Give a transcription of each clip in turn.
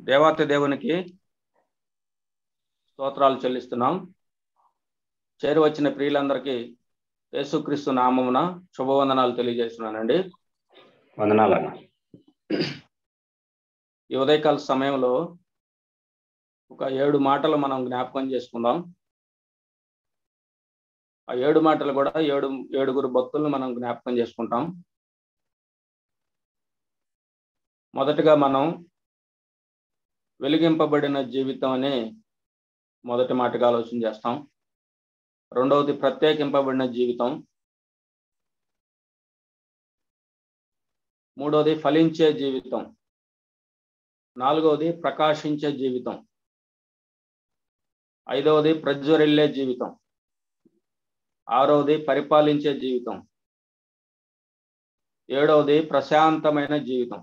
దేవాతి దేవునికి స్తోత్రాలు చెల్లిస్తున్నాం. చేరువచ్చిన ప్రియులందరికీ యేసుక్రీస్తు నామమున శుభవందనాలు తెలియజేస్తున్నానండి. వందనాలన్న. ఈ ఉదయకాల సమయంలో ఒక 7 మాటలు మనం జ్ఞాపకం చేసుకుందాం. ఆ 7 మాటలు కూడా ఏడుగురు భక్తులను మనం జ్ఞాపకం చేసుకుంటాం. మొదటగా మనం వెలిగింపబడిన జీవితం అనే మొదటి మాటగా ఆలోచన చేస్తాం. రెండవది ప్రత్యేకింపబడిన జీవితం. మూడవది ఫలించే జీవితం. నాలుగవది ప్రకాశించే జీవితం. ఐదవది ప్రజ్వరిల్లే జీవితం. ఆరవది పరిపాలించే జీవితం. ఏడవది ప్రశాంతమైన జీవితం.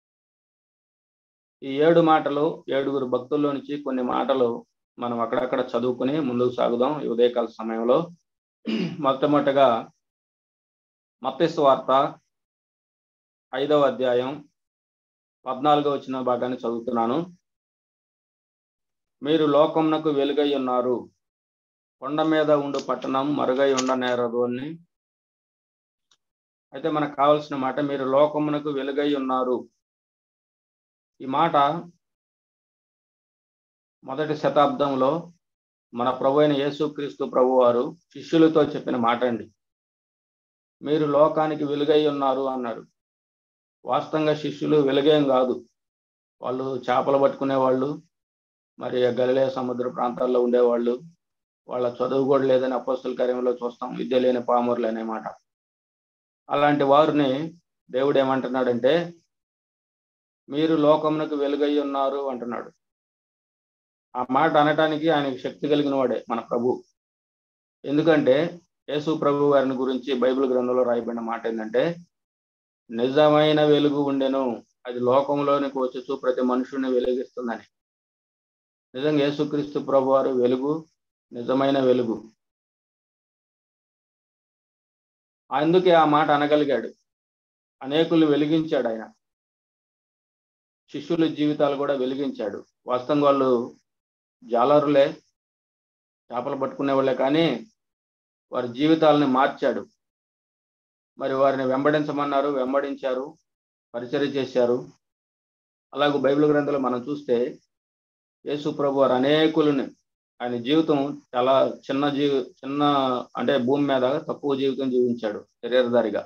ఈ 7 మాటలు 7గురు భక్తుల్లో నుంచి కొన్ని మాటలు మనం అక్కడక్కడ చదువుకుని ముందుకు సాగుదాం ఈ ఉదయకాల సమయంలో. మొట్టమొదటిగా మత్తయి సువార్త 5వ అధ్యాయం 14వ వచన భాగాన్ని చదువుతున్నాను. మీరు లోకమునకు వెలుగై ఉన్నారు, కొండ మీద ఉండు పట్టణం మరుగై ఉండనేరదు అని. అయితే మనకు కావాల్సిన మాట, మీరు లోకమునకు వెలుగై ఉన్నారు. ఈ మాట మొదటి శతాబ్దంలో మన ప్రభు అయిన యేసుక్రీస్తు ప్రభు వారు శిష్యులతో చెప్పిన మాట అండి. మీరు లోకానికి వెలుగై ఉన్నారు అన్నారు. వాస్తవంగా శిష్యులు వెలుగేం కాదు, వాళ్ళు చేపలు పట్టుకునేవాళ్ళు, మరి గలిలయ సముద్ర ప్రాంతాల్లో ఉండేవాళ్ళు. వాళ్ళ చదువు కూడా లేదని అపోస్తల కార్యంలో చూస్తాం, విద్య లేని పామరులు అనే మాట. అలాంటి వారిని దేవుడు ఏమంటున్నాడంటే, మీరు లోకమునకు వెలుగై ఉన్నారు అంటున్నాడు. ఆ మాట అనటానికి ఆయనకి శక్తి కలిగిన వాడే మన ప్రభు. ఎందుకంటే యేసు ప్రభు వారిని గురించి బైబిల్ గ్రంథంలో రాయబడిన మాట ఏంటంటే, నిజమైన వెలుగు ఉండెను, అది లోకంలోనికి వచ్చి ప్రతి మనుషుని వెలిగిస్తుందని. నిజంగా యేసుక్రీస్తు ప్రభు వారు వెలుగు, నిజమైన వెలుగు. అందుకే ఆ మాట అనగలిగాడు. అనేకులు వెలిగించాడు ఆయన. శిష్యుల జీవితాలు కూడా వెలిగించాడు. వాస్తవంగా వాళ్ళు జాలరులే, చేపలు పట్టుకునే వాళ్ళే, కానీ వారి జీవితాలని మార్చాడు. మరి వారిని వెంబడించమన్నారు, వెంబడించారు, పరిచర్య చేశారు. అలాగే బైబిల్ గ్రంథంలో మనం చూస్తే యేసు ప్రభు వారు అనేకులని, ఆయన జీవితం చాలా చిన్న అంటే భూమి మీద తక్కువ జీవితం జీవించాడు. శరీరధారిగా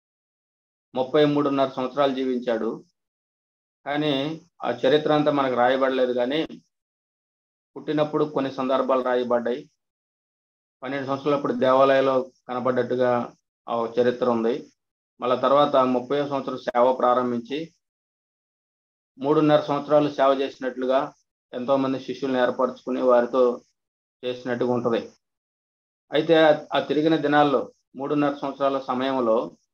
33.5 సంవత్సరాలు జీవించాడు. కానీ ఆ చరిత్ర అంతా మనకు రాయబడలేదు. కానీ పుట్టినప్పుడు కొన్ని సందర్భాలు రాయబడ్డాయి. 12 సంవత్సరాలప్పుడు దేవాలయంలో కనబడ్డట్టుగా ఆ చరిత్ర ఉంది. మళ్ళీ తర్వాత 30వ సంవత్సరం సేవ ప్రారంభించి 3.5 సంవత్సరాలు సేవ చేసినట్లుగా ఎంతో మంది శిష్యులను ఏర్పరచుకుని వారితో చేసినట్టుగా ఉంటుంది. అయితే ఆ తిరిగిన దినాల్లో 3.5 సంవత్సరాల సమయంలో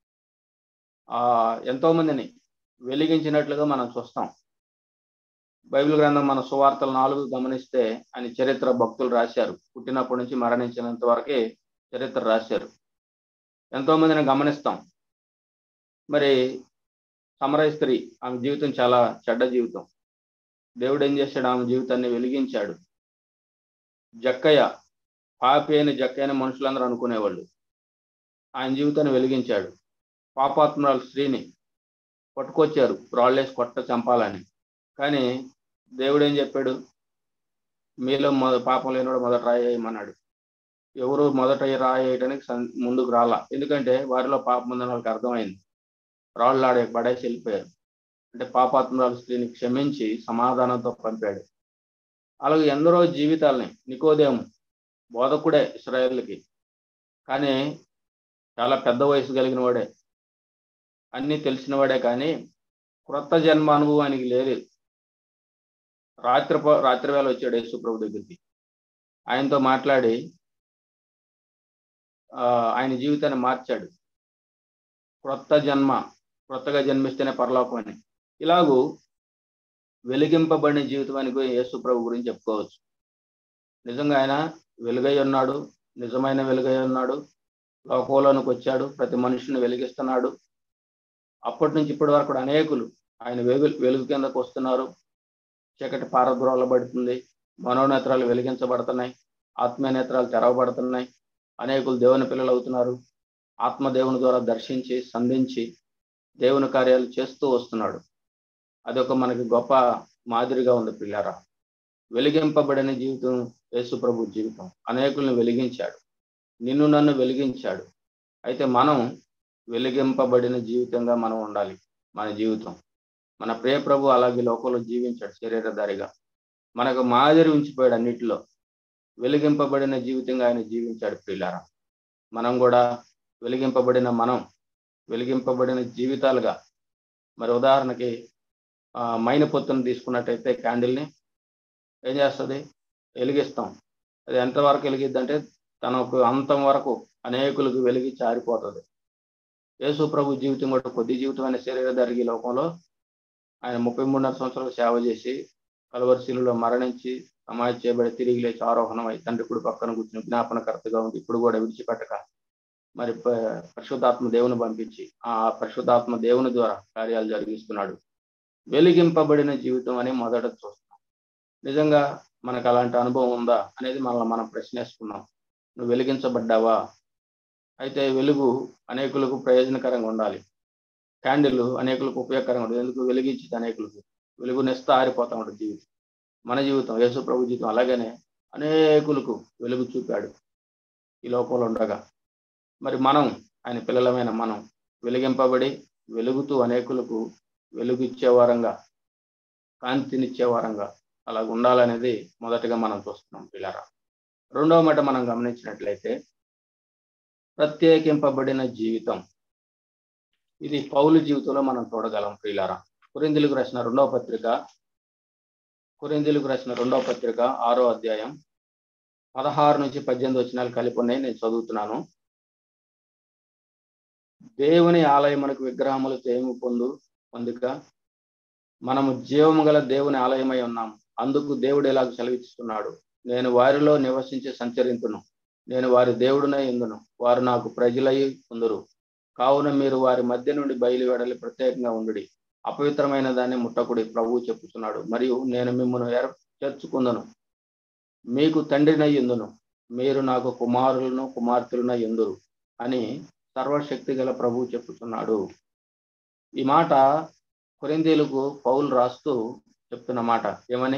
ఎంతో మందిని వెలిగించినట్లుగా మనం చూస్తాం. బైబిల్ గ్రంథం మన సువార్తలు 4 గమనిస్తే ఆయన చరిత్ర భక్తులు రాశారు. పుట్టినప్పటి నుంచి మరణించినంత వరకే చరిత్ర రాశారు. ఎంతో మందిని గమనిస్తాం. మరి సమరయ స్త్రీ, ఆమె జీవితం చాలా చెడ్డ జీవితం. దేవుడు ఏం చేశాడు? ఆమె జీవితాన్ని వెలిగించాడు. జక్కయ్య, పాపి అయిన జక్కయ్యని మనుషులందరూ అనుకునేవాళ్ళు, ఆయన జీవితాన్ని వెలిగించాడు. పాపాత్మురాలు స్త్రీని పట్టుకొచ్చారు, రాళ్ళేసి కొట్ట చంపాలని. కానీ దేవుడు ఏం చెప్పాడు? మీలో పాపం లేనివాడు మొదట రాయేయమన్నాడు. ఎవరు మొదట రాయేయడానికి ముందుకు రాలా. ఎందుకంటే వారిలో పాపం ఉందని వాళ్ళకి అర్థమైంది. రాళ్ళు పడేసి వెళ్ళిపోయారు. అంటే పాపాత్మురాలు స్త్రీని క్షమించి సమాధానంతో పంపాడు. అలాగే ఎందరో జీవితాలని, నికోదేము బోధకుడే ఇశ్రాయేలుకి, కానీ చాలా పెద్ద వయసు కలిగిన వాడే, అన్నీ తెలిసిన వాడే, కానీ క్రొత్త జన్మ అనుభవానికి లేదు. రాత్రి వేళ వచ్చాడు యేసు ప్రభు దగ్గరికి. ఆయనతో మాట్లాడి ఆయన జీవితాన్ని మార్చాడు. క్రొత్తగా జన్మిస్తేనే పరలోకం అని. ఇలాగూ వెలిగింపబడిన జీవితం అని యేసు ప్రభు గురించి చెప్పుకోవచ్చు. నిజంగా ఆయన వెలుగై ఉన్నాడు, నిజమైన వెలుగై ఉన్నాడు. లోకంలోనికి వచ్చాడు, ప్రతి మనుషుని వెలిగిస్తున్నాడు. అప్పటి నుంచి ఇప్పటి వరకు అనేకులు ఆయన వెలుగు కిందకు వస్తున్నారు. చీకటి పారద్రోలబడుతుంది, మనోనేత్రాలు వెలిగించబడుతున్నాయి, ఆత్మీయ నేత్రాలు తెరవబడుతున్నాయి, అనేకులు దేవుని పిల్లలు అవుతున్నారు. ఆత్మ దేవుని ద్వారా దర్శించి సంధించి దేవుని కార్యాలు చేస్తూ వస్తున్నాడు. అదొక మనకి గొప్ప మాదిరిగా ఉంది పిల్లారా. వెలిగింపబడిన జీవితం యేసు ప్రభు జీవితం. అనేకులను వెలిగించాడు, నిన్ను నన్ను వెలిగించాడు. అయితే మనం వెలిగింపబడిన జీవితంగా మనం ఉండాలి. మన జీవితం, మన ప్రియ ప్రభు అలాగే లోకంలో జీవించాడు శరీరధారిగా, మనకు మాదిరి ఉంచిపోయాడు. అన్నిటిలో వెలిగింపబడిన జీవితంగా ఆయన జీవించాడు పిల్లారా. మనం కూడా వెలిగింపబడిన జీవితాలుగా, మరి ఉదాహరణకి మైన పొత్తును తీసుకున్నట్టయితే క్యాండిల్ని ఏం చేస్తుంది? వెలిగిస్తాం. అది ఎంతవరకు వెలిగిద్దంటే తనకు అంతం వరకు అనేకులకు వెలిగి చారిపోతుంది. యేసు ప్రభు జీవితం కూడా కొద్ది జీవితం అనే శరీరధారి లోకంలో ఆయన 33.5 సంవత్సరాలు సేవ చేసి కలువరి శిలువలో మరణించి సమాధి చేయబడి తిరిగి లేచి ఆరోహణమై తండ్రి కుడి పక్కన కూర్చుని జ్ఞాపనకర్తగా ఉంది. ఇప్పుడు కూడా విడిచిపెట్టక మరి పరిశుద్ధాత్మ దేవుని పంపించి ఆ పరిశుద్ధాత్మ దేవుని ద్వారా కార్యాలు జరిగిస్తున్నాడు. వెలిగింపబడిన జీవితం అని మొదట చూస్తాం. నిజంగా మనకు అలాంటి అనుభవం ఉందా అనేది మనల్ని మనం ప్రశ్నేసుకున్నాం. నువ్వు వెలిగించబడ్డావా? అయితే వెలుగు అనేకులకు ప్రయోజనకరంగా ఉండాలి. క్యాండిల్ అనేకులకు ఉపయోగకరంగా ఉంటుంది. ఎందుకు? వెలిగించింది అనేకులకు. వెలుగునిస్తా ఆరిపోతా ఉంటుంది జీవితం. మన జీవితం, యేసు ప్రభు జీవితం అలాగనే అనేకులకు వెలుగు చూపాడు ఈ లోకంలో ఉండగా. మరి మనం, ఆయన పిల్లలమైన మనం వెలిగింపబడి వెలుగుతూ అనేకులకు వెలుగు ఇచ్చేవారంగా, కాంతినిచ్చేవారంగా అలాగ ఉండాలనేది మొదటగా మనం చూస్తున్నాం పిల్లరా. రెండవ మాట మనం గమనించినట్లయితే ప్రత్యేకింపబడిన జీవితం. ఇది పౌలు జీవితంలో మనం చూడగలం ప్రియులారా. కొరింథీయులకు రాసిన రెండవ పత్రిక 6వ అధ్యాయం 16 నుంచి 18 వచనాలు కలిపి ఉన్నాయి. నేను చదువుతున్నాను. దేవుని ఆలయమునకు విగ్రహములు తేము పొందుక మనము జీవము గల దేవుని ఆలయమై ఉన్నాము. అందుకు దేవుడు ఎలాగ సెలవిస్తున్నాడు: నేను వారిలో నివసించి సంచరింతును, నేను వారి దేవుడునై ఉందును, వారు నాకు ప్రజలై ఉందురు. కావున మీరు వారి మధ్య నుండి బయలు వెడలి ప్రత్యేకంగా ఉండుడి, అపవిత్రమైన దాన్ని ముట్టకుడి, ప్రభువు చెప్పుచున్నాడు. మరియు నేను మిమ్మల్ని చేర్చుకుందును, మీకు తండ్రినై ఉందును, మీరు నాకు కుమారులను కుమార్తెలునై ఉందురు అని సర్వశక్తి గల ప్రభువు చెప్పుచున్నాడు. ఈ మాట కొరింథీయులకు పౌలు రాస్తూ చెప్తున్న మాట ఏమని?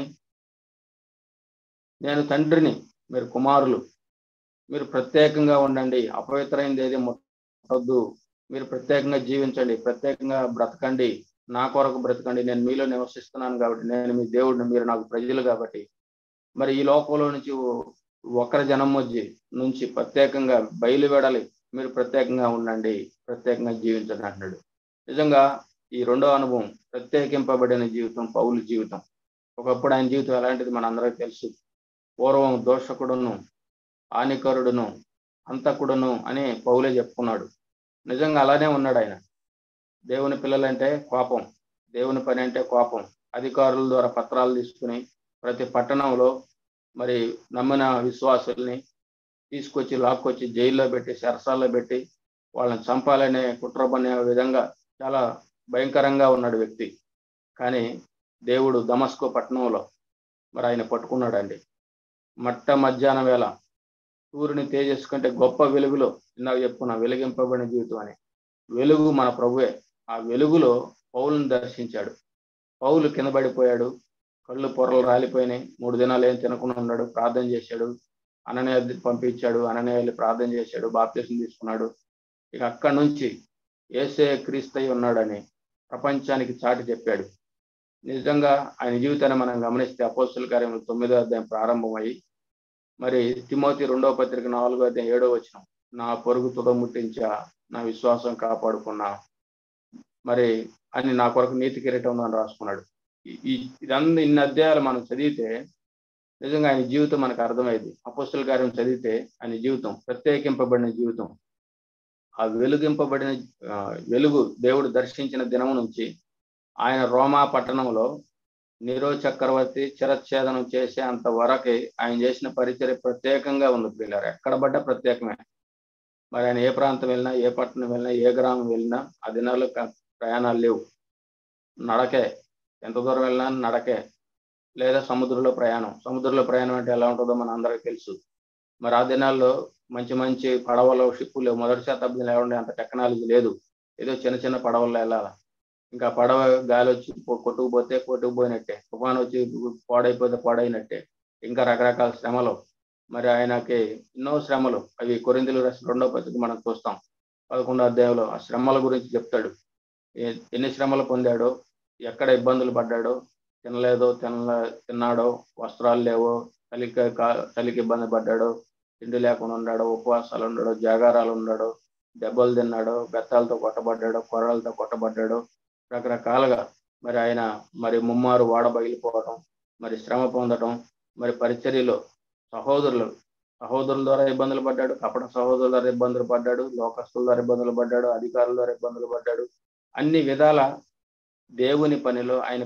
నేను తండ్రిని, మీరు కుమారులు, మీరు ప్రత్యేకంగా ఉండండి, అపవిత్రమైనది ఏది ముట్టొద్దు, మీరు ప్రత్యేకంగా జీవించండి, ప్రత్యేకంగా బ్రతకండి, నా కొరకు బ్రతకండి, నేను మీలో నివసిస్తున్నాను కాబట్టి, నేను మీ దేవుడిని, మీరు నాకు ప్రజలు కాబట్టి. మరి ఈ లోకంలో నుంచి ఒకరి జనం నుంచి ప్రత్యేకంగా బయలువెడాలి, మీరు ప్రత్యేకంగా ఉండండి, ప్రత్యేకంగా జీవించండి అంటున్నాడు. నిజంగా ఈ రెండో అనుభవం ప్రత్యేకింపబడిన జీవితం పౌలు జీవితం. ఒకప్పుడు ఆయన జీవితం ఎలాంటిది మనందరికీ తెలుసు. పూర్వం దోషకుడును, హానికరుడును, హంతకుడును అని పౌలే చెప్పుకున్నాడు. నిజంగా అలానే ఉన్నాడు ఆయన. దేవుని పిల్లలంటే కోపం, దేవుని పని అంటే కోపం. అధికారుల ద్వారా పత్రాలు తీసుకుని ప్రతి పట్టణంలో మరి నమ్మిన విశ్వాసుల్ని తీసుకొచ్చి లాక్కొచ్చి జైల్లో పెట్టి, చెరసాల్లో పెట్టి వాళ్ళని చంపాలనే కుట్రపనే విధంగా చాలా భయంకరంగా ఉన్నాడు వ్యక్తి. కానీ దేవుడు దమస్కో పట్టణంలో మరి ఆయన పట్టుకున్నాడండి. మధ్యాహ్నం వేళ సూర్యుని తేజస్సు కంటే గొప్ప వెలుగులో, ఇందాక చెప్పుకున్నా వెలిగింపబడిన జీవితం అని, వెలుగు మన ప్రభువే. ఆ వెలుగులో పౌలుని దర్శించాడు. పౌలు కింద పడిపోయాడు, కళ్ళు పొరలు రాలిపోయినాయి, 3 దినాలు ఏం తినకుండా ఉన్నాడు. ప్రార్థన చేశాడు, అననీయ పంపించాడు, అననీయ ప్రార్థన చేశాడు, బాప్తిసం తీసుకున్నాడు. ఇక అక్కడి నుంచి యేసే క్రీస్తు ఉన్నాడని ప్రపంచానికి చాటి చెప్పాడు. నిజంగా ఆయన జీవితాన్ని మనం గమనిస్తే అపోస్తలుల కార్యములు 9వ అధ్యాయం ప్రారంభమై మరి తిమోతి 2వ పత్రిక 4వ అధ్యాయం 7వ వచనం, నా పొరుగు తుదముట్టించా, నా విశ్వాసం కాపాడుకున్నా మరి అని నా కొరకు నీతి కిరీటం అని రాసుకున్నాడు. ఇన్ని అధ్యాయాలు మనం చదివితే నిజంగా ఆయన జీవితం మనకు అర్థమైంది. అపోస్తలుల కార్యం చదివితే ఆయన జీవితం ప్రత్యేకింపబడిన జీవితం. ఆ వెలుగు దేవుడు దర్శించిన దినం నుంచి ఆయన రోమా పట్టణంలో నీరో చక్రవర్తి చిరచ్ఛేదనం చేసే అంతవరకు ఆయన చేసిన పరిచర్య ప్రత్యేకంగా ఉంది పిల్లలు. ఎక్కడ పడ్డా ప్రత్యేకమే. మరి ఆయన ఏ ప్రాంతం వెళ్ళినా, ఏ పట్టణం వెళ్ళినా, ఏ గ్రామం వెళ్ళినా ఆ దినాల్లో ప్రయాణాలు లేవు, నడకే. ఎంత దూరం వెళ్ళినా నడకే. లేదా సముద్రంలో ప్రయాణం. సముద్రంలో ప్రయాణం అంటే ఎలా ఉంటుందో మన అందరికీ తెలుసు. మరి ఆ దినాల్లో మంచి మంచి పడవలు, షిప్పులు మొదటి శతాబ్దంలో ఏమండే అంత టెక్నాలజీ లేదు. ఏదో చిన్న చిన్న పడవల్లో వెళ్ళాలి. ఇంకా పడవ గాలి వచ్చి కొట్టుకుపోతే కొట్టుకుపోయినట్టే, తుఫాను వచ్చి పాడైపోతే పాడైనట్టే. ఇంకా రకరకాల శ్రమలు. మరి ఆయనకి ఎన్నో శ్రమలు. అవి కొరింథీయులకు రాసిన 2వ పత్రిక మనం చూస్తాం. 11వ అధ్యాయంలో ఆ శ్రమల గురించి చెప్తాడు. ఎన్ని శ్రమలు పొందాడో, ఎక్కడ ఇబ్బందులు పడ్డాడో, తిన్నాడో, వస్త్రాలు లేవో, చలికి ఇబ్బంది పడ్డాడో, తిండి లేకుండా ఉన్నాడో, ఉపవాసాలు ఉన్నాడో, జాగారాలు ఉన్నాడో, దెబ్బలు తిన్నాడో, బెత్తాలతో కొట్టబడ్డాడో, కొర్రలతో కొట్టబడ్డాడో, రకరకాలుగా మరి ఆయన మరి ముమ్మారు వాడబగిలిపోవడం, మరి శ్రమ పొందడం, మరి పరిచర్యలో సహోదరుల ద్వారా ఇబ్బందులు పడ్డాడు, కపట సహోదరుల ద్వారా ఇబ్బందులు పడ్డాడు, లోకస్తుల ద్వారా ఇబ్బందులు పడ్డాడు, అధికారుల ద్వారా ఇబ్బందులు పడ్డాడు. అన్ని విధాల దేవుని పనిలో ఆయన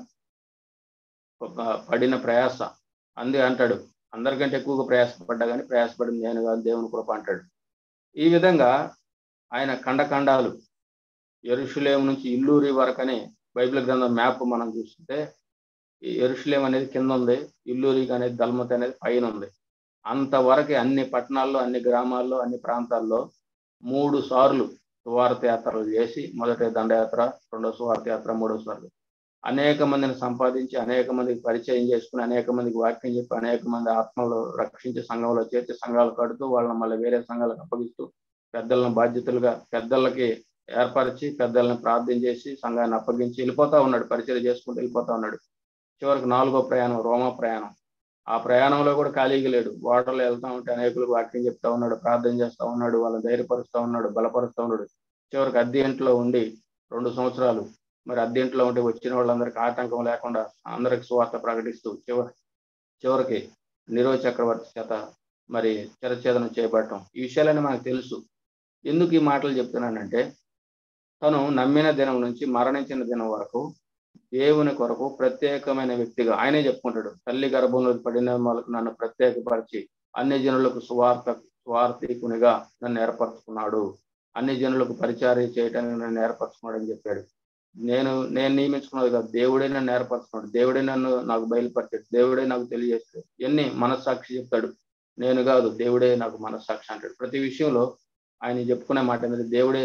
పడిన ప్రయాస అంటాడు. అందరికంటే ఎక్కువగా ప్రయాసపడ్డా కానీ ప్రయాసపడింది నేను కాదు, దేవుని కృప అంటాడు. ఈ విధంగా ఆయన ఖండాలు యెరూషలేము నుంచి ఇల్లూరి వరకని బైబిల్ గ్రంథం మ్యాప్ మనం చూస్తుంటే యెరూషలేం అనేది కింద ఉంది, ఇల్లూరి అనేది దల్మతి అనేది పైన ఉంది. అంతవరకు అన్ని పట్టణాల్లో, అన్ని గ్రామాల్లో, అన్ని ప్రాంతాల్లో 3 సార్లు సువార్త యాత్రలు చేసి, మొదటి దండయాత్ర, 2వ సువార్త యాత్ర, 3వ సార్లు అనేక మందిని సంపాదించి, అనేక మందికి పరిచయం చేసుకుని, అనేక మందికి వాక్యం చెప్పి, అనేక మంది ఆత్మలు రక్షించి సంఘంలో చేర్చి సంఘాలు కడుతూ వాళ్ళని మళ్ళీ వేరే సంఘాలకు అప్పగిస్తూ పెద్దలను బాధ్యతలుగా పెద్దలకి ఏర్పరిచి పెద్దలను ప్రార్థన చేసి సంఘాన్ని అప్పగించి వెళ్ళిపోతా ఉన్నాడు. పరిచయం చేసుకుంటూ వెళ్ళిపోతా ఉన్నాడు. చివరికి 4వ ప్రయాణం రోమా ప్రయాణం. ఆ ప్రయాణంలో కూడా ఖాళీగా లేడు. ఓడలో వెళ్తా ఉంటే అనేకులకు వాక్యం చెప్తా ఉన్నాడు, ప్రార్థన చేస్తా ఉన్నాడు, వాళ్ళని ధైర్యపరుస్తూ ఉన్నాడు, బలపరుస్తూ ఉన్నాడు. చివరికి అద్దె ఇంట్లో ఉండి 2 సంవత్సరాలు మరి అద్దె ఇంట్లో ఉండి వచ్చిన వాళ్ళందరికీ ఆటంకం లేకుండా అందరికి సువార్త ప్రకటిస్తూ చివరికి నీరో చక్రవర్తి చేత మరి చిరఛేదనం చేయబడటం. ఈ విషయాలన్నీ మనకు తెలుసు. ఎందుకు ఈ మాటలు చెప్తున్నానంటే, తను నమ్మిన దినం నుంచి మరణించిన దినం వరకు దేవుని కొరకు ప్రత్యేకమైన వ్యక్తిగా ఆయనే చెప్పుకుంటాడు. తల్లి గర్భంలో పడిన వాళ్ళకు నన్ను ప్రత్యేకపరిచి అన్ని జనులకు స్వార్థికునిగా నన్ను ఏర్పరచుకున్నాడు, అన్ని జనులకు పరిచర్య చేయడానికి నన్ను ఏర్పరచుకున్నాడు అని చెప్పాడు. నేను నియమించుకున్నది కాదు, దేవుడే నన్ను ఏర్పరచుకున్నాడు, దేవుడే నాకు బయలుపరిచాడు, దేవుడే నాకు తెలియజేస్తాడు. ఎన్ని మనస్సాక్షి చెప్తాడు. నేను కాదు, దేవుడే నాకు మనస్సాక్షి అంటాడు. ప్రతి విషయంలో ఆయన చెప్పుకునే మాట అనేది దేవుడే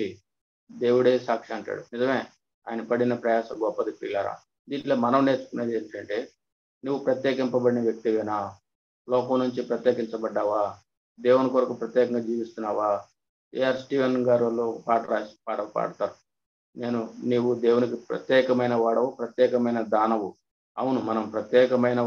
సాక్షి అంటాడు. నిజమే, ఆయన పడిన ప్రయాస గొప్పది పిల్లరా. దీంట్లో మనం నేర్చుకునేది ఏంటంటే, నువ్వు ప్రత్యేకింపబడిన వ్యక్తివేనా? లోకం నుంచి ప్రత్యేకించబడ్డావా? దేవుని కొరకు ప్రత్యేకంగా జీవిస్తున్నావా? ఏఆర్ స్టీవెన్ గారు పాట రాసి పాడతారు. నీవు దేవునికి ప్రత్యేకమైన వాడవు, ప్రత్యేకమైన దానవు. అవును, మనం ప్రత్యేకమైన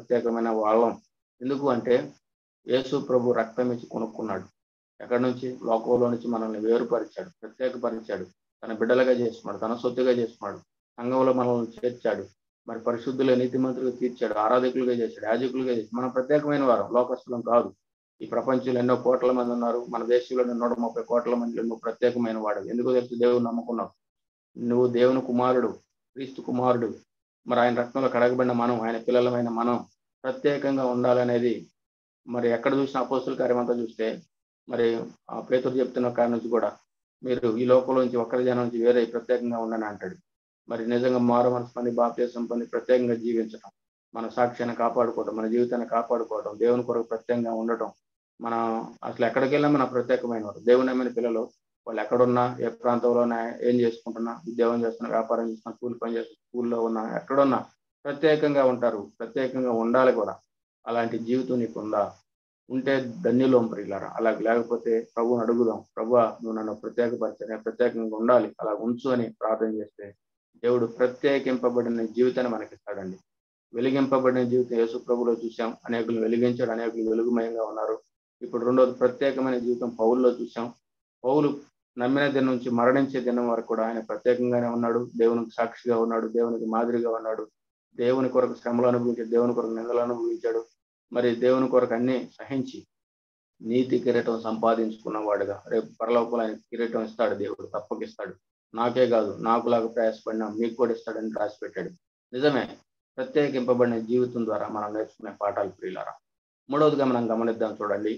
వాళ్ళం. ఎందుకు అంటే యేసు ప్రభు రక్తం ఇచ్చి కొనుక్కున్నాడు. ఎక్కడి నుంచి? లోకంలో నుంచి మనల్ని వేరుపరిచాడు, ప్రత్యేకపరిచాడు, తన బిడ్డలుగా చేసుకున్నాడు, తన సొత్తుగా చేసుకున్నాడు, సంఘంలో మనల్ని చేర్చాడు, మరి పరిశుద్ధుల నీతిమంతులుగా తీర్చాడు, ఆరాధకులుగా చేశాడు, యాజకులుగా చేశాడు. మనం ప్రత్యేకమైన వారం, లోకస్తులం కాదు. ఈ ప్రపంచంలో ఎన్నో కోట్ల మంది ఉన్నారు. మన దేశంలో 130 కోట్ల మందిలో నువ్వు ప్రత్యేకమైన వాడు. ఎందుకు తెలుసు? దేవుని నమ్ముకున్నావు. నువ్వు దేవుని కుమారుడు, క్రీస్తు కుమారుడు. మరి ఆయన రక్తంలో కడగబడిన మనం, ఆయన పిల్లలమైన మనం ప్రత్యేకంగా ఉండాలనేది మరి ఎక్కడ చూసిన అపోస్తుల కార్యం అంతా చూస్తే మరి పేతురు చెప్తున్న కాడి నుంచి కూడా మీరు ఈ లోకంలో నుంచి ఒక్కరి జనం నుంచి వేరే ప్రత్యేకంగా ఉండని అంటాడు. మరి నిజంగా మారు మనసు పొంది బాప్తిసం పొంది ప్రత్యేకంగా జీవించడం, మన సాక్ష్యాన్ని కాపాడుకోవడం, మన జీవితాన్ని కాపాడుకోవడం, దేవుని కొరకు ప్రత్యేకంగా ఉండటం. మనం అసలు ఎక్కడికి వెళ్ళినా మన ప్రత్యేకమైన వారు. దేవుని నమ్మిన పిల్లలు వాళ్ళు ఎక్కడున్నా, ఏ ప్రాంతంలోనే, ఏం చేసుకుంటున్నా, ఉద్యోగం చేస్తున్నా, వ్యాపారం చేస్తున్నా, కూలి పని చేస్తున్నా, స్కూల్లో ఉన్నా, ఎక్కడున్నా ప్రత్యేకంగా ఉంటారు. ప్రత్యేకంగా ఉండాలి కూడా. అలాంటి జీవితం నీకు ఉందా? ఉంటే ధన్యులం ప్రియులారా. అలా లేకపోతే ప్రభువుని అడుగుదాం. ప్రభువా, నువ్వు నన్ను ప్రత్యేకపరిచే, నేను ప్రత్యేకంగా ఉండాలి, అలా ఉంచు అని ప్రార్థన చేస్తే దేవుడు ప్రత్యేకింపబడిన జీవితాన్ని మనకిస్తాడండి. వెలిగింపబడిన జీవితం యేసు ప్రభులో చూసాం. అనేకులు వెలిగించాడు, అనేకులు వెలుగుమయంగా ఉన్నారు. ఇప్పుడు రెండోది ప్రత్యేకమైన జీవితం పౌలులో చూసాం. పౌలు నమ్మిన దినం నుంచి మరణించే దినం వరకు కూడా ఆయన ప్రత్యేకంగానే ఉన్నాడు. దేవునికి సాక్షిగా ఉన్నాడు, దేవునికి మాదిరిగా ఉన్నాడు. దేవుని కొరకు శ్రమలు అనుభవించాడు, దేవుని కొరకు నిందలు అనుభవించాడు. మరి దేవుని కొరకు అన్ని సహించి నీతి కిరీటం సంపాదించుకున్న వాడుగా రేపు పరలోకంలో ఆయన కిరీటం ఇస్తాడు. దేవుడు తప్పకిస్తాడు. నాకే కాదు, నాకులాగా ప్రయాసపడినా మీకు కూడా ఇస్తాడని రాసి పెట్టాడు. నిజమే, ప్రత్యేకింపబడిన జీవితం ద్వారా మనం నేర్చుకునే పాఠాలు ప్రియులారా. మూడవదిగా మనం గమనిద్దాం. చూడండి,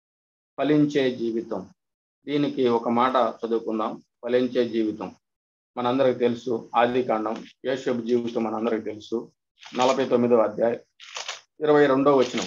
ఫలించే జీవితం. దీనికి ఒక మాట చదువుకుందాం. ఫలించే జీవితం మనందరికి తెలుసు. ఆదికాండం, యోసేపు జీవితం మనందరికి తెలుసు. 49వ అధ్యాయం 22వ వచనం.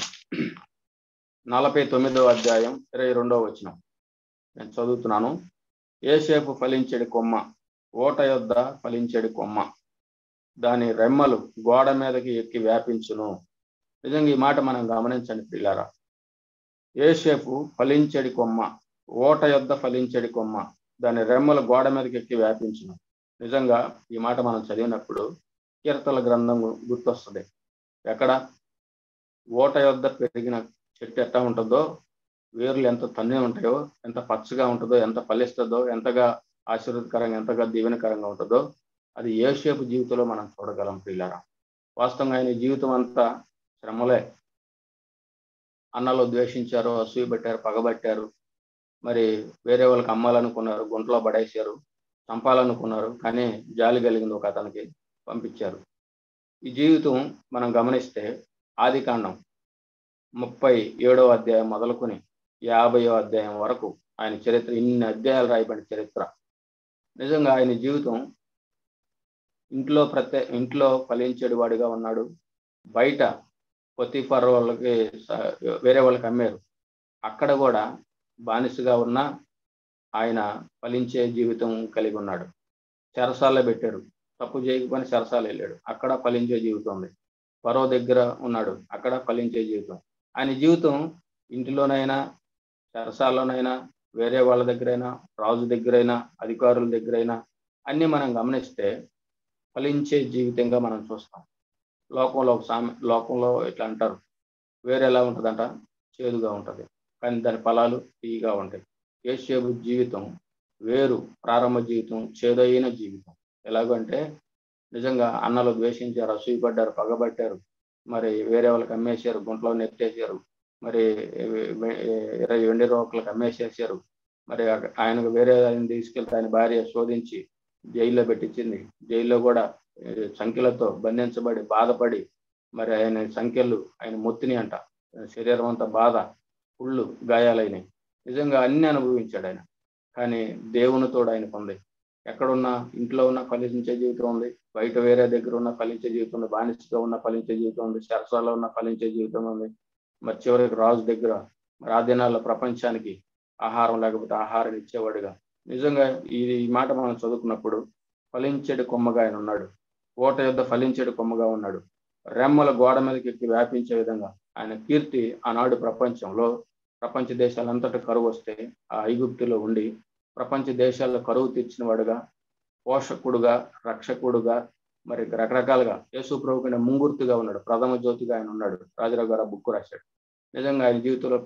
49వ అధ్యాయం 22వ వచనం నేను చదువుతున్నాను. యోసేపు ఫలించెడి కొమ్మ, ఓట యొద్ద ఫలించెడి కొమ్మ, దాని రెమ్మలు గోడ మీదకి ఎక్కి వ్యాపించును. నిజంగా ఈ మాట మనం గమనించండి పిల్లారా. యోసేపు ఫలించెడి కొమ్మ, ఓట యొద్ద ఫలించెడి కొమ్మ, దాని రెమ్మలు గోడ మీదకి ఎక్కి వ్యాపించును. నిజంగా ఈ మాట మనం చదివినప్పుడు కీర్తనల గ్రంథం గుర్తొస్తుంది. ఎక్కడ ఓట యొద్ద పెరిగిన చెట్టు ఎట్లా ఉంటుందో, వేర్లు ఎంత తన్నే ఉంటాయో, ఎంత పచ్చగా ఉంటుందో, ఎంత ఫలిస్తుందో, ఎంతగా ఆశీర్వాదకరంగా, ఎంతగా దీవెనకరంగా ఉంటుందో, అది యోసేపు జీవితంలో మనం చూడగలం పిల్లారా. వాస్తవంగా ఆయన జీవితం అంతా శ్రమలే. అన్నలు ద్వేషించారు, అసూయ పెట్టారు, పగబట్టారు, మరి వేరే వాళ్ళకి అమ్మాలనుకున్నారు, గుంటలో పడేశారు, చంపాలనుకున్నారు, కానీ జాలి కలిగింది ఒక అతనికి, పంపించారు. ఈ జీవితం మనం గమనిస్తే ఆదికాండం 37వ అధ్యాయం మొదలుకొని 50వ అధ్యాయం వరకు ఆయన చరిత్ర, ఇన్ని అధ్యాయాలు రాయబడిన చరిత్ర. నిజంగా ఆయన జీవితం ఇంట్లో ఫలించేడు వాడిగా ఉన్నాడు. బయట పొతీఫర్ వాళ్ళకి, వేరే వాళ్ళకి అమ్మారు, అక్కడ కూడా బానిసగా ఉన్న ఆయన ఫలించే జీవితం కలిగి ఉన్నాడు. చెరసాల్లో పెట్టారు, తప్పు చేయకపోయినా చెరసాలు వెళ్ళాడు, అక్కడ ఫలించే జీవితం ఉంది. ఫరో దగ్గర ఉన్నాడు, అక్కడ ఫలించే జీవితం. ఆయన జీవితం ఇంటిలోనైనా, చెరసాల్లోనైనా, వేరే వాళ్ళ దగ్గరైనా, రాజు దగ్గరైనా, అధికారుల దగ్గరైనా అన్నీ మనం గమనిస్తే ఫలించే జీవితంగా మనం చూస్తాం. లోకంలో ఇట్లా అంటారు, వేరే ఎలా ఉంటుందంట, చేదుగా ఉంటుంది, కానీ దాని ఫలాలు తీయగా ఉంటాయి. యోసేపు జీవితం వేరు, ప్రారంభ జీవితం చేదైన జీవితం. ఎలాగంటే నిజంగా అన్నలు ద్వేషించారు, అసూయపడ్డారు, పగబట్టారు, మరి వేరే వాళ్ళకి అమ్మేశారు, గుంట్లో నెట్టేశారు, మరి 20 వెండి రోకలకు అమ్మేసేసారు. మరి ఆయనకు వేరే ఆయన తీసుకెళ్తే ఆయన భార్య శోధించి జైల్లో పెట్టించింది. జైల్లో కూడా సంఖ్యలతో బంధించబడి బాధపడి, మరి ఆయన సంఖ్యలు ఆయన మొత్తిని అంట, శరీరం అంతా బాధ, పుళ్ళు గాయాలైనవి. నిజంగా అన్ని అనుభవించాడు ఆయన. కానీ దేవునితో ఆయనకు ఉంది. ఎక్కడున్నా, ఇంట్లో ఉన్న ఫలించే జీవితం ఉంది, బయట వేరే దగ్గర ఉన్న ఫలించే జీవితం ఉంది, బానిసగా ఉన్న ఫలించే జీవితం ఉంది, చెరసాలలో ఉన్న ఫలించే జీవితం ఉంది. మరి చివరికి రాజు దగ్గర, మరి ఆ దినాల్లో ప్రపంచానికి ఆహారం లేకపోతే ఆహారం ఇచ్చేవాడుగా. నిజంగా ఈ మాట మనం చదువుకున్నప్పుడు ఫలించేడు కొమ్మగా ఆయన ఉన్నాడు, ఓట యొద్ద ఫలించేడు కొమ్మగా ఉన్నాడు, రెమ్మల గోడ మీదకి ఎక్కి వ్యాపించే విధంగా ఆయన కీర్తి ఆనాడు ప్రపంచ దేశాలంతటా కరువు వస్తే ఆ ఐగుప్తులో ఉండి ప్రపంచ దేశాల్లో కరువు తీర్చిన వాడుగా, పోషకుడుగా, రక్షకుడుగా, మరి రకరకాలుగా యేసు ప్రభువుకి ముంగుర్తుగా ఉన్నాడు, ప్రథమ జ్యోతిగా ఆయన ఉన్నాడు. రాజరావు గారు బుక్ రాశాడు. నిజంగా ఆయన జీవితంలో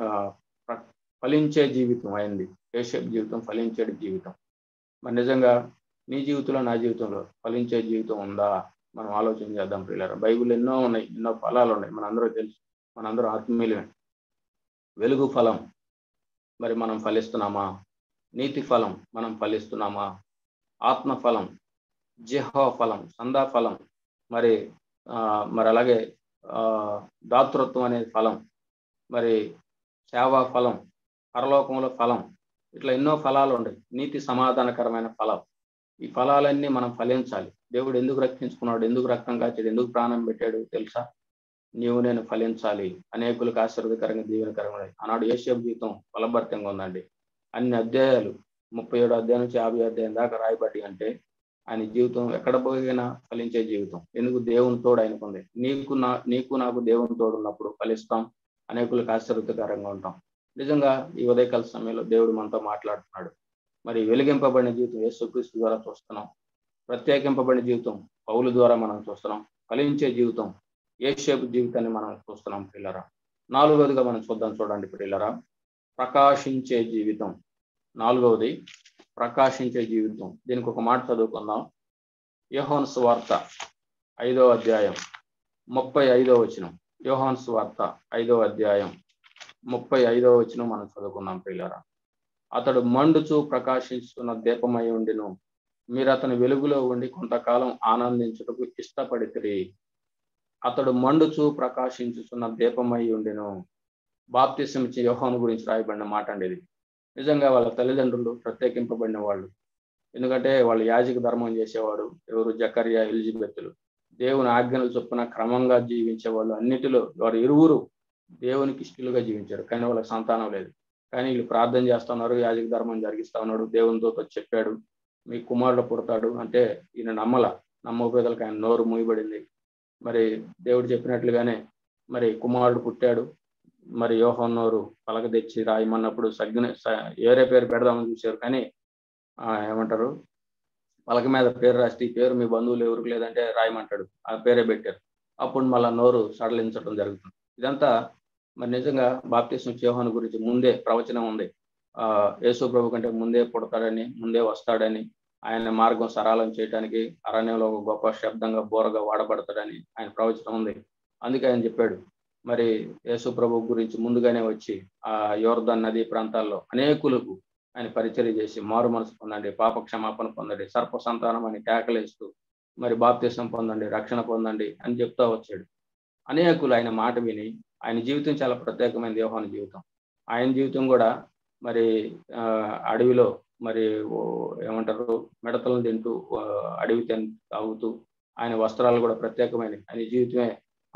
ఫలించే జీవితం అయింది. యోసేపు జీవితం ఫలించే జీవితం. మరి నిజంగా నీ జీవితంలో, నా జీవితంలో ఫలించే జీవితం ఉందా? మనం ఆలోచన చేద్దాం ప్రియులారా. బైబిల్ ఎన్నో ఉన్నాయి, ఎన్నో ఫలాలు ఉన్నాయి, మనందరూ తెలుసు, మనందరూ ఆత్మీయులమే. వెలుగు ఫలం మరి మనం ఫలిస్తున్నామా? నీతి ఫలం మనం ఫలిస్తున్నామా? ఆత్మ ఫలం, జిహ్వ ఫలం, సందా ఫలం, మరి అలాగే దాతృత్వం అనే ఫలం, మరి సేవా ఫలం, పరలోకంలో ఫలం, ఇట్లా ఎన్నో ఫలాలు ఉన్నాయి. నీతి సమాధానకరమైన ఫలం. ఈ ఫలాలన్నీ మనం ఫలించాలి. దేవుడు ఎందుకు రక్షించుకున్నాడు, ఎందుకు రక్తం కాచాడు, ఎందుకు ప్రాణం పెట్టాడు తెలుసా? నీవు నేను ఫలించాలి, అనేకులకు ఆశీర్వాదకరంగా, దీవెనకరంగా. ఆనాడు యోసేపు జీవితం ఫలభరితంగా ఉందండి. అన్ని అధ్యాయాలు 37 అధ్యాయం నుంచి 50 అధ్యాయం దాకా రాయబడి అంటే ఆయన జీవితం ఎక్కడ పోయినా ఫలించే జీవితం. ఎందుకు? దేవుని తోడు ఆయనకు ఉంది. నీకు నాకు దేవుని తోడు ఉన్నప్పుడు ఫలిస్తాం, అనేకులకు ఆశీర్వాదకరంగా ఉంటాం. నిజంగా ఈ ఉదయకాల సమయంలో దేవుడు మనతో మాట్లాడుతున్నాడు. మరి వెలిగింపబడిన జీవితం యేసుక్రీస్తు ద్వారా చూస్తున్నాం, ప్రత్యేకింపబడిన జీవితం పౌలు ద్వారా మనం చూస్తున్నాం, ఫలించే జీవితం యోసేపు జీవితాన్ని మనం చూస్తున్నాం పిల్లరా. 4వదిగా మనం చూడండి పిల్లరా, ప్రకాశించే జీవితం. 4వది ప్రకాశించే జీవితం. దీనికి ఒక మాట చదువుకుందాం. యోహాను సువార్త 5వ అధ్యాయం 35వ వచనం. యోహాను సువార్త 5వ అధ్యాయం 35వ వచనం మనం చదువుకున్నాం పిల్లరా. అతడు మండుచు ప్రకాశిస్తున్న దీపమై ఉండిను, మీరు అతని వెలుగులో ఉండి కొంతకాలం ఆనందించుటకు ఇష్టపడితిరి. అతడు మండుచు ప్రకాశించుతున్న దీపమై ఉండిను. బాప్తిసం ఇచ్చే యోహాను గురించి రాయబడిన మాట అండి ఇది. నిజంగా వాళ్ళ తల్లిదండ్రులు ప్రత్యేకింపబడిన వాళ్ళు. ఎందుకంటే వాళ్ళు యాజక ధర్మం చేసేవాడు. ఎవరు? జకర్యా, ఎలిజబెత్తులు. దేవుని ఆజ్ఞలు చొప్పున క్రమంగా జీవించే వాళ్ళు అన్నిటిలో వారు ఇరువురు దేవునికి ఇష్టలుగా జీవించారు, కానీ వాళ్ళకి సంతానం లేదు. కానీ వీళ్ళు ప్రార్థన చేస్తున్నారు, యాజక ధర్మం జరిగిస్తా ఉన్నాడు, దేవునితో చెప్పాడు మీ కుమారుడు పుడతాడు అంటే ఈయన నమ్మకపోయేదలకు ఆయన నోరు మూయబడింది. మరి దేవుడు చెప్పినట్లుగానే మరి కుమారుడు పుట్టాడు. మరి యోహాను నోరు పలక తెచ్చి రాయమన్నప్పుడు ఏరే పేరు పెడదామని చూశారు, కానీ ఏమంటారు పలక మీద పేరు రాస్తే ఈ పేరు మీ బంధువులు ఎవరికి లేదంటే రాయమంటాడు, ఆ పేరే పెట్టారు. అప్పుడు మళ్ళా నోరు సడలించడం జరుగుతుంది. ఇదంతా మరి నిజంగా బాప్తిస్మం యోహాను గురించి ముందే ప్రవచనం ఉంది. యేసు ప్రభు కంటే ముందే పుడతాడని, ముందే వస్తాడని, ఆయన మార్గం సరళం చేయడానికి అరణ్యంలో ఒక గొప్ప శబ్దంగా బోరగా వాడబడతాడని ఆయన ప్రవచనం ఉంది. అందుకే ఆయన చెప్పాడు మరి యేసు ప్రభు గురించి ముందుగానే వచ్చి ఆ యోర్దాన్ నదీ ప్రాంతాల్లో అనేకులకు ఆయన పరిచర్య చేసి మారు మనసు పొందండి, పాప క్షమాపణ పొందండి, సర్ప సంతానం అని కేకలేస్తూ మరి బాప్తిసం పొందండి, రక్షణ పొందండి అని చెప్తా వచ్చాడు. అనేకులు ఆయన మాట విని, ఆయన జీవితం చాలా ప్రత్యేకమైన యోహాను జీవితం. ఆయన జీవితం కూడా మరి అడవిలో మరి ఏమంటారు మిడతలను తింటూ అడవి తాగుతూ, ఆయన వస్త్రాలు కూడా ప్రత్యేకమైనవి. ఆయన జీవితమే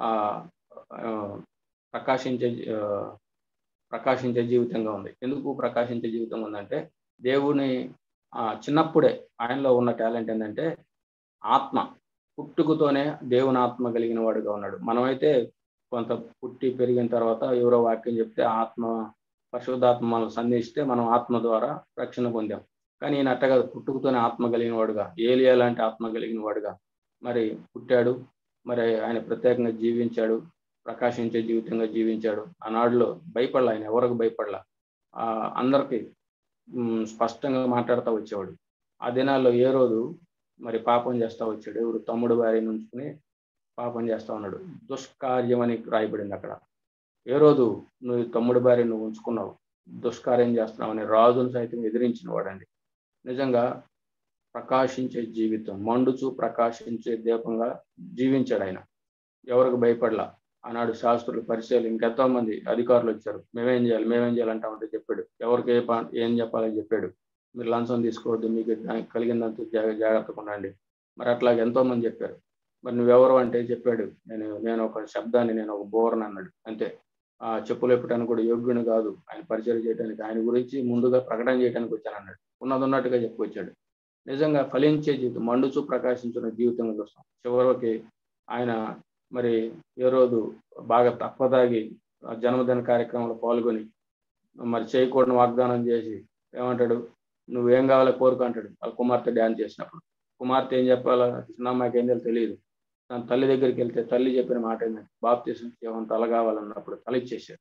ప్రకాశించే జీవితంగా ఉంది. ఎందుకు ప్రకాశించే జీవితం ఉందంటే దేవుని చిన్నప్పుడే ఆయనలో ఉన్న టాలెంట్ ఏంటంటే ఆత్మ, పుట్టుకతోనే దేవుని ఆత్మ కలిగిన వాడుగా ఉన్నాడు. మనమైతే కొంత పుట్టి పెరిగిన తర్వాత ఎవరో వాక్యం చెప్తే పరిశుద్ధాత్మ మనం సంధిస్తే మనం ఆత్మ ద్వారా రక్షణ పొందాం. కానీ ఈయన అట్టగా పుట్టుకతోనే ఆత్మ కలిగిన వాడుగా, ఏలియా లాంటి ఆత్మ కలిగిన వాడుగా మరి పుట్టాడు. మరి ఆయన ప్రత్యేకంగా జీవించాడు, ప్రకాశించే జీవితంగా జీవించాడు. ఆనాడులో భయపడలా, ఆయన ఎవరికి భయపడలా, అందరికీ స్పష్టంగా మాట్లాడుతూ వచ్చేవాడు. ఆ దినాల్లో ఏ రోజు మరి పాపం చేస్తూ వచ్చాడు, ఎవరు తమ్ముడు భార్యను ఉంచుకుని పాపం చేస్తూ ఉన్నాడు. దుష్కార్యం అని రాయబడింది అక్కడ. ఏ రోజు నువ్వు తమ్ముడు భార్య నువ్వు ఉంచుకున్నావు, దుష్కార్యం చేస్తున్నావు అని రాజును సైతం ఎదిరించిన వాడండి. నిజంగా ప్రకాశించే జీవితం, మండుచు ప్రకాశించే దీపంగా జీవించాడు ఆయన. ఎవరికి భయపడలా. ఆనాడు శాస్త్రులు, పరిచయాలు, ఇంకెంతో మంది అధికారులు వచ్చారు, మేమేం చేయాలంటా ఉంటే చెప్పాడు. ఎవరికి ఏం చెప్పాలని చెప్పాడు. మీరు లంచం తీసుకోవద్దు, మీకు కలిగిందంత జాగ్రత్తగా ఉండండి. మరి అట్లాగే ఎంతో మంది చెప్పారు. మరి నువ్వెవరు అంటే చెప్పాడు, నేను ఒక శబ్దాన్ని, నేను ఒక బోర్ని అన్నాడు. అంతే. చెప్పులు ఎప్పటానికి కూడా యోగ్యుని కాదు, ఆయన పరిచయం చేయడానికి, ఆయన గురించి ముందుగా ప్రకటన చేయడానికి వచ్చాను అన్నాడు. ఉన్నట్టుగా చెప్పుకొచ్చాడు. నిజంగా ఫలించే జీవితం, మండుచు ప్రకాశించిన జీవితంగా చూస్తాం. చివరికి ఆయన మరి ఏ రోజు బాగా తప్పదాగి జన్మదిన కార్యక్రమంలో పాల్గొని మరి చేయకూడని వాగ్దానం చేసి ఏమంటాడు, నువ్వేం కావాలో కోరుకు అంటాడు. వాళ్ళ కుమార్తె డ్యాన్స్ చేసినప్పుడు కుమార్తె ఏం చెప్పాలో చిన్నమ్మాయికి ఏం తెలియదు. తన తల్లి దగ్గరికి వెళ్తే తల్లి చెప్పిన మాట ఏంటంటే బాప్తిసం ఏమైనా తల కావాలన్నప్పుడు తల ఇచ్చేసాడు.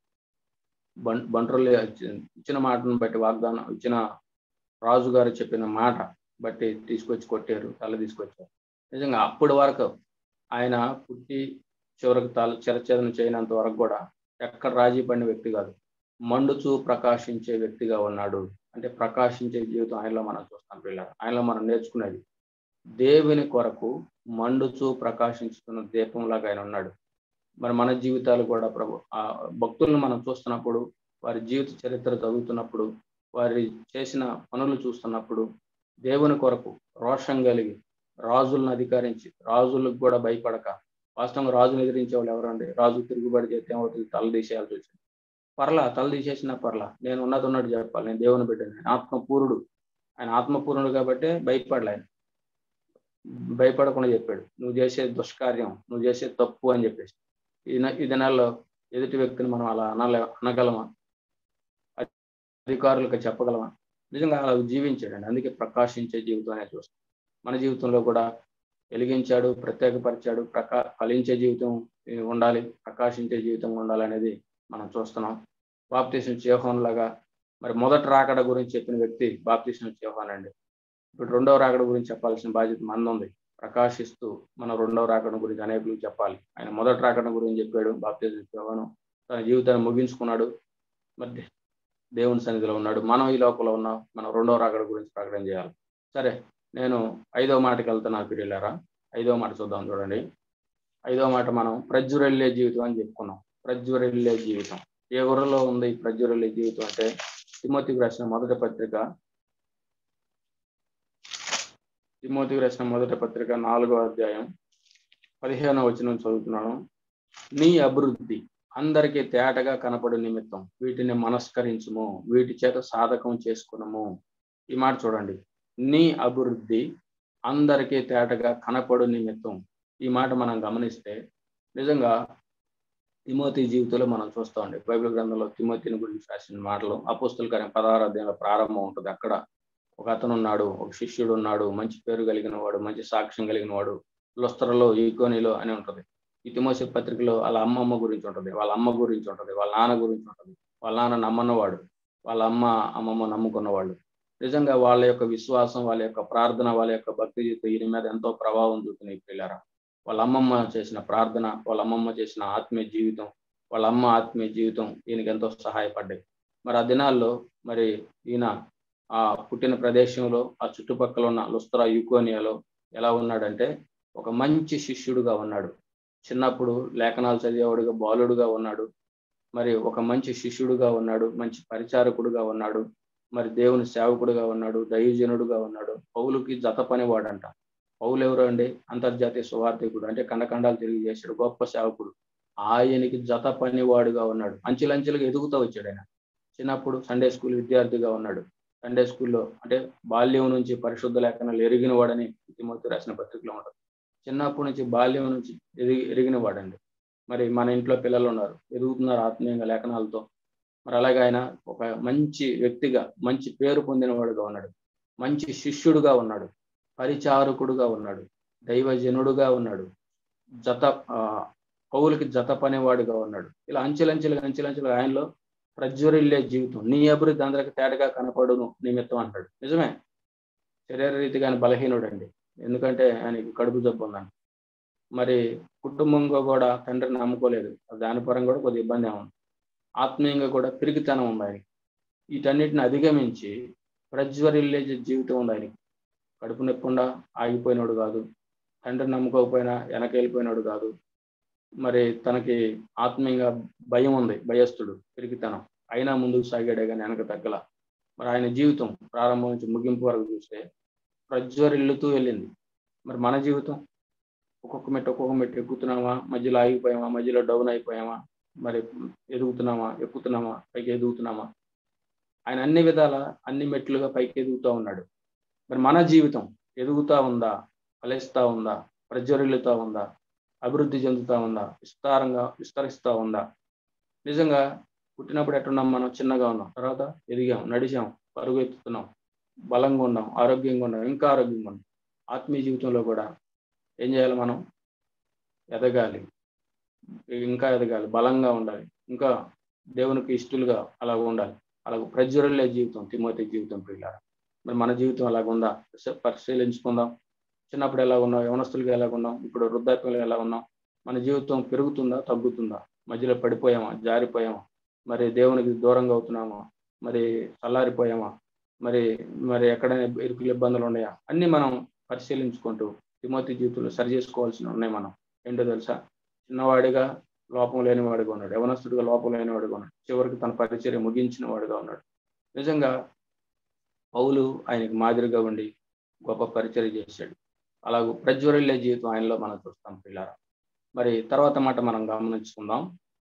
బంట్రోలు ఇచ్చిన మాటను బట్టి, వాగ్దానం ఇచ్చిన రాజుగారు చెప్పిన మాట బట్టి తీసుకొచ్చి కొట్టారు, తల తీసుకొచ్చారు. నిజంగా అప్పటి వరకు ఆయన పుట్టి చివరికి చిరఛేదన చేయనంత వరకు కూడా ఎక్కడ రాజీ పడిన వ్యక్తి కాదు, మండుచూ ప్రకాశించే వ్యక్తిగా ఉన్నాడు. అంటే ప్రకాశించే జీవితం ఆయనలో మనం చూస్తాం. పిల్లలు ఆయనలో మనం నేర్చుకునేది దేవుని కొరకు మండుచూ ప్రకాశించుతున్న దీపంలాగా ఆయన ఉన్నాడు. మరి మన జీవితాలు కూడా ప్రభు భక్తులను మనం చూస్తున్నప్పుడు, వారి జీవిత చరిత్ర చదువుతున్నప్పుడు, వారి చేసిన పనులు చూస్తున్నప్పుడు దేవుని కొరకు రోషం కలిగి రాజులను అధికారించి, రాజులకు కూడా భయపడక, వాస్తవంగా రాజును ఎదిరించే వాళ్ళు ఎవరండి? రాజు తిరుగుబడి చేస్తే ఏమవుతుంది? తల తీసేయాల్సి వచ్చింది. తల తీసేసిన నేను ఉన్నట్టు చెప్పాలి, నేను దేవుని బిడ్డని, ఆయన ఆత్మపూర్ణుడు. ఆయన ఆత్మపూర్ణుడు కాబట్టి భయపడలే. ఆయన భయపడకుండా చెప్పాడు, నువ్వు చేసే దుష్కార్యం, నువ్వు చేసే తప్పు అని చెప్పేసి. ఈ దినాల్లో ఎదుటి వ్యక్తిని మనం అలా అనగలమా? అధికారులకు చెప్పగలమా? నిజంగా అలా జీవించాడండి. అందుకే ప్రకాశించే జీవితం అనేది చూస్తాం. మన జీవితంలో కూడా వెలిగించాడు, ప్రత్యేకపరిచాడు. ఫలించే జీవితం ఉండాలి, ప్రకాశించే జీవితం ఉండాలి అనేది మనం చూస్తున్నాం. బాప్తిస్మం యోహాను లాగా మరి మొదటి రాకడ గురించి చెప్పిన వ్యక్తి బాప్తిస్మం యోహాను అండి. ఇప్పుడు రెండవ రాకడ గురించి చెప్పాల్సిన బాధ్యత మనది ఉంది. ప్రకాశిస్తూ మన రెండవ రాకడ గురించి అనేకులు చెప్పాలి. ఆయన మొదటి రాకడ గురించి చెప్పాడు, బాప్తిస్మం యోహాను తన జీవితాన్ని ముగించుకున్నాడు, మరి దేవుని సన్నిధిలో ఉన్నాడు. మనం ఈ లోకంలో ఉన్నాం, మనం రెండవ రాకడ గురించి ప్రకటన చేయాలి. సరే, నేను 5వ మాటకి వెళ్తున్నా పిల్లలారా. 5వ మాట చూద్దాం, చూడండి. 5వ మాట మనం ప్రజ్వరిల్లే జీవితం అని చెప్పుకున్నాం. ప్రజ్వరిల్లే జీవితం ఏ ఊరిలో ఉంది? ఈ ప్రజ్వరిల్లే జీవితం అంటే తిమోతికి రాసిన మొదటి పత్రిక 4వ అధ్యాయం 15వ వచనం చదువుతున్నాను. నీ అభివృద్ధి అందరికీ తేటగా కనపడు నిమిత్తం వీటిని మనస్కరించుము, వీటి చేత సాధకం చేసుకునము. ఈ మాట చూడండి, నీ అభివృద్ధి అందరికీ తేటగా కనపడు నిమిత్తం. ఈ మాట మనం గమనిస్తే నిజంగా తిమోతి జీవితంలో మనం చూస్తామండి. బైబిల్ గ్రంథంలో తిమోతిని గురించి రాసిన మాటలు అపోస్తుల కార్యం 16వ అధ్యాయంలో ప్రారంభం ఉంటుంది. అక్కడ ఒక అతను ఉన్నాడు, ఒక శిష్యుడు ఉన్నాడు, మంచి పేరు కలిగిన వాడు, మంచి సాక్ష్యం కలిగిన వాడు, లుస్త్రలో, ఈకోనిలో అని ఉంటుంది. ఈ తిమోతి పత్రికలో వాళ్ళ అమ్మమ్మ గురించి ఉంటుంది, వాళ్ళ అమ్మ గురించి ఉంటుంది, వాళ్ళ నాన్న గురించి ఉంటుంది. వాళ్ళ నాన్న నమ్మన్నవాడు, వాళ్ళ అమ్మమ్మ నమ్ముకున్నవాళ్ళు. నిజంగా వాళ్ళ యొక్క విశ్వాసం, వాళ్ళ యొక్క ప్రార్థన, వాళ్ళ యొక్క భక్తి జీవితం ఈయన మీద ఎంతో ప్రభావం చూపుతున్నాయి పిల్లరా. వాళ్ళ అమ్మమ్మ చేసిన ప్రార్థన, వాళ్ళ అమ్మమ్మ చేసిన ఆత్మీయ జీవితం, వాళ్ళ అమ్మ ఆత్మీయ జీవితం ఈయనకి ఎంతో సహాయపడ్డాయి. మరి ఆ దినాల్లో మరి ఈయన ఆ పుట్టిన ప్రదేశంలో ఆ చుట్టుపక్కల ఉన్న లుస్త్రా, యూకోనియాలో ఎలా ఉన్నాడంటే ఒక మంచి శిష్యుడుగా ఉన్నాడు. చిన్నప్పుడు లేఖనాలు చదివేవాడుగా, బాలుడుగా ఉన్నాడు. మరి ఒక మంచి శిష్యుడుగా ఉన్నాడు, మంచి పరిచారకుడుగా ఉన్నాడు, మరి దేవుని సేవకుడుగా ఉన్నాడు, దైవజనుడుగా ఉన్నాడు. పౌలుకి జత పనివాడంట. పౌలు ఎవరు అండి? అంతర్జాతీయ సువార్థికుడు, అంటే ఖండఖండాలు తిరిగి చేశాడు, గొప్ప సేవకుడు. ఆయనకి జత పనివాడుగా ఉన్నాడు. అంచెలంచెలుగా ఎదుగుతూ వచ్చాడు ఆయన. చిన్నప్పుడు సండే స్కూల్ విద్యార్థిగా ఉన్నాడు. సండే స్కూల్లో అంటే బాల్యం నుంచి పరిశుద్ధ లేఖనాలు ఎరిగిన వాడని తిమోతి రాసిన పత్రికలో ఉంటుంది. చిన్నప్పటి నుంచి బాల్యం నుంచి ఎరిగిన వాడండి. మరి మన ఇంట్లో పిల్లలు ఉన్నారు, ఎదుగుతున్నారు ఆత్మీయంగా లేఖనాలతో. మరి అలాగే ఆయన ఒక మంచి వ్యక్తిగా, మంచి పేరు పొందినవాడుగా ఉన్నాడు, మంచి శిష్యుడుగా ఉన్నాడు, పరిచారకుడుగా ఉన్నాడు, దైవజనుడుగా ఉన్నాడు, పౌలుకి జత పనివాడుగా ఉన్నాడు. ఇలా అంచెలంచెలుగా ఆయనలో ప్రజ్వరిల్లే జీవితం. నీ అభివృద్ధి అందరికి తేటగా కనపడును నిమిత్తం అంటాడు. నిజమే, శరీర రీతిగా ఆయన బలహీనుడండి, ఎందుకంటే ఆయనకి కడుపు జబ్బు ఉందండి. మరి కుటుంబంగా కూడా తండ్రిని నమ్ముకోలేదు, దాని పరంగా కూడా కొద్దిగా ఇబ్బంది ఉంది. ఆత్మీయంగా కూడా పిరికితనం ఉంది ఆయనకి. వీటన్నిటిని అధిగమించి ప్రజ్వరిల్లే జీవితం ఉంది ఆయనకి. కడుపు నొప్పకుండా ఆగిపోయినాడు కాదు, తండ్రిని నమ్ముకోకపోయినా వెనకెళ్ళిపోయినాడు కాదు. మరి తనకి ఆత్మీయంగా భయం ఉంది, భయస్థుడు, పిరికితనం, అయినా ముందుకు సాగాడే కానీ వెనక తగ్గల. మరి ఆయన జీవితం ప్రారంభం నుంచి ముగింపు వరకు చూస్తే ప్రజ్వరిల్లుతూ వెళ్ళింది. మరి మన జీవితం ఒక్కొక్క మెట్టు ఎక్కుతున్నామా, మధ్యలో ఆగిపోయామా, మధ్యలో డౌన్ అయిపోయామా, మరి ఎదుగుతున్నామా, ఎక్కుతున్నామా, పైకి ఎదుగుతున్నామా? ఆయన అన్ని విధాల అన్ని మెట్లుగా పైకి ఎదుగుతూ ఉన్నాడు. మరి మన జీవితం ఎదుగుతూ ఉందా, ఫలిస్తూ ఉందా, ప్రజ్వరిల్లుతూ ఉందా, అభివృద్ధి చెందుతూ ఉందా, విస్తరిస్తూ ఉందా? నిజంగా పుట్టినప్పుడు ఎట్టున్నాం మనం? చిన్నగా ఉన్నాం, తర్వాత ఎదిగాం, నడిచాం, పరుగు ఎత్తుతున్నాం, బలంగా ఉన్నాం, ఆరోగ్యంగా ఉన్నాం, ఇంకా ఆరోగ్యంగా ఉన్నాం. ఆత్మీయ జీవితంలో కూడా ఏం చేయాలి? మనం ఎదగాలి, ఇంకా ఎదగాలి, బలంగా ఉండాలి, ఇంకా దేవునికి ఇష్టలుగా అలాగ ఉండాలి. అలాగ ప్రజ్వరిల్లే జీవితం తిమోతి జీవితం పిల్లారా. మరి మన జీవితం అలాగుందా? పరిశీలించుకుందాం. చిన్నప్పుడు ఎలా ఉన్నాం, యవనస్తులుగా ఎలా ఉన్నాం, ఇప్పుడు వృద్ధాప్యంలో ఎలా ఉన్నాం? మన జీవితం పెరుగుతుందా, తగ్గుతుందా? మధ్యలో పడిపోయామా, జారిపోయామా, మరి దేవునికి దూరంగా అవుతున్నామా, మరి చల్లారిపోయామా, మరి ఎక్కడైనా ఇరుకులు ఇబ్బందులు ఉన్నాయా? అన్ని మనం పరిశీలించుకుంటూ తిమోతి జీవితంలో సరి చేసుకోవాల్సి ఉన్నాయి. మనం ఏంటో తెలుసా? చిన్నవాడిగా లోపం లేనివాడిగా ఉన్నాడు, యవనస్తుడిగా లోపం లేనివాడిగా ఉన్నాడు, చివరికి తన పరిచర్య ముగించిన వాడిగా ఉన్నాడు. నిజంగా పౌలు ఆయనకు మాదిరిగా ఉండి గొప్ప పరిచర్య చేశాడు. అలాగూ ప్రజ్వరిల్లే జీవితం ఆయనలో మనం చూస్తాం పిల్లారా. మరి తర్వాత మాట మనం గమనించుకుందాం,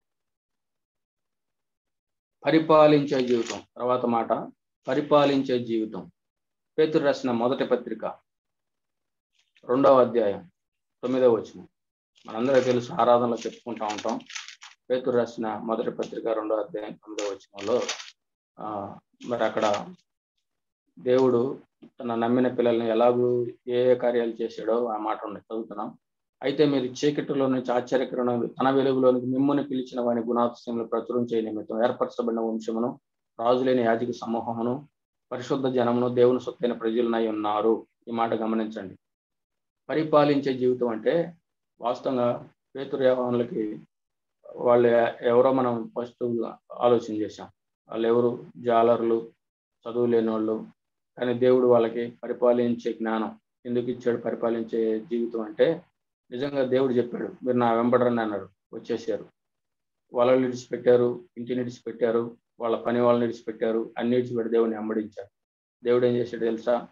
పరిపాలించే జీవితం. తర్వాత మాట పరిపాలించే జీవితం. పేతురు రాసిన మొదటి పత్రిక 2వ అధ్యాయం 9వ వచనం. మనందరికీ తెలుసు, ఆరాధనలో చెప్పుకుంటా ఉంటాం. పేతురు రాసిన మొదటి పత్రిక 2వ అధ్యాయం 9వ వచనంలో మరి అక్కడ దేవుడు తన నమ్మిన పిల్లల్ని ఎలాగూ ఏ కార్యాలు చేశాడో ఆ మాట ఉన్నాయి, చదువుతున్నాం. అయితే మీరు చీకటిలో నుంచి ఆశ్చర్యకరమైన తన వెలుగులోనికి మిమ్మల్ని పిలిచిన వాని గుణాతిశయములు ప్రచురించే నిమిత్తం ఏర్పరచబడిన వంశమును, రాజులైన యాజక సమూహమును, పరిశుద్ధ జనమును, దేవుని సొత్తైన ప్రజలనై ఉన్నారు. ఈ మాట గమనించండి. పరిపాలించే జీవితం అంటే వాస్తవంగా పేతురు యోహానులకి వాళ్ళు ఎవరో మనం ఫస్ట్ ఆలోచన చేశాం. వాళ్ళు ఎవరు? జాలరులు, చదువు లేని వాళ్ళు. కానీ దేవుడు వాళ్ళకి పరిపాలించే జ్ఞానం ఎందుకు ఇచ్చాడు? పరిపాలించే జీవితం అంటే నిజంగా దేవుడు చెప్పాడు, మీరు నా వెంబడరని అన్నారు, వచ్చేసారు. వాళ్ళని విడిచిపెట్టారు, ఇంటిని విడిచిపెట్టారు, వాళ్ళ పని వాళ్ళని విడిచిపెట్టారు, అన్ని విడిచిపెట్టి దేవుడిని వెంబడించారు. దేవుడు ఏం చేశాడు తెలుసా?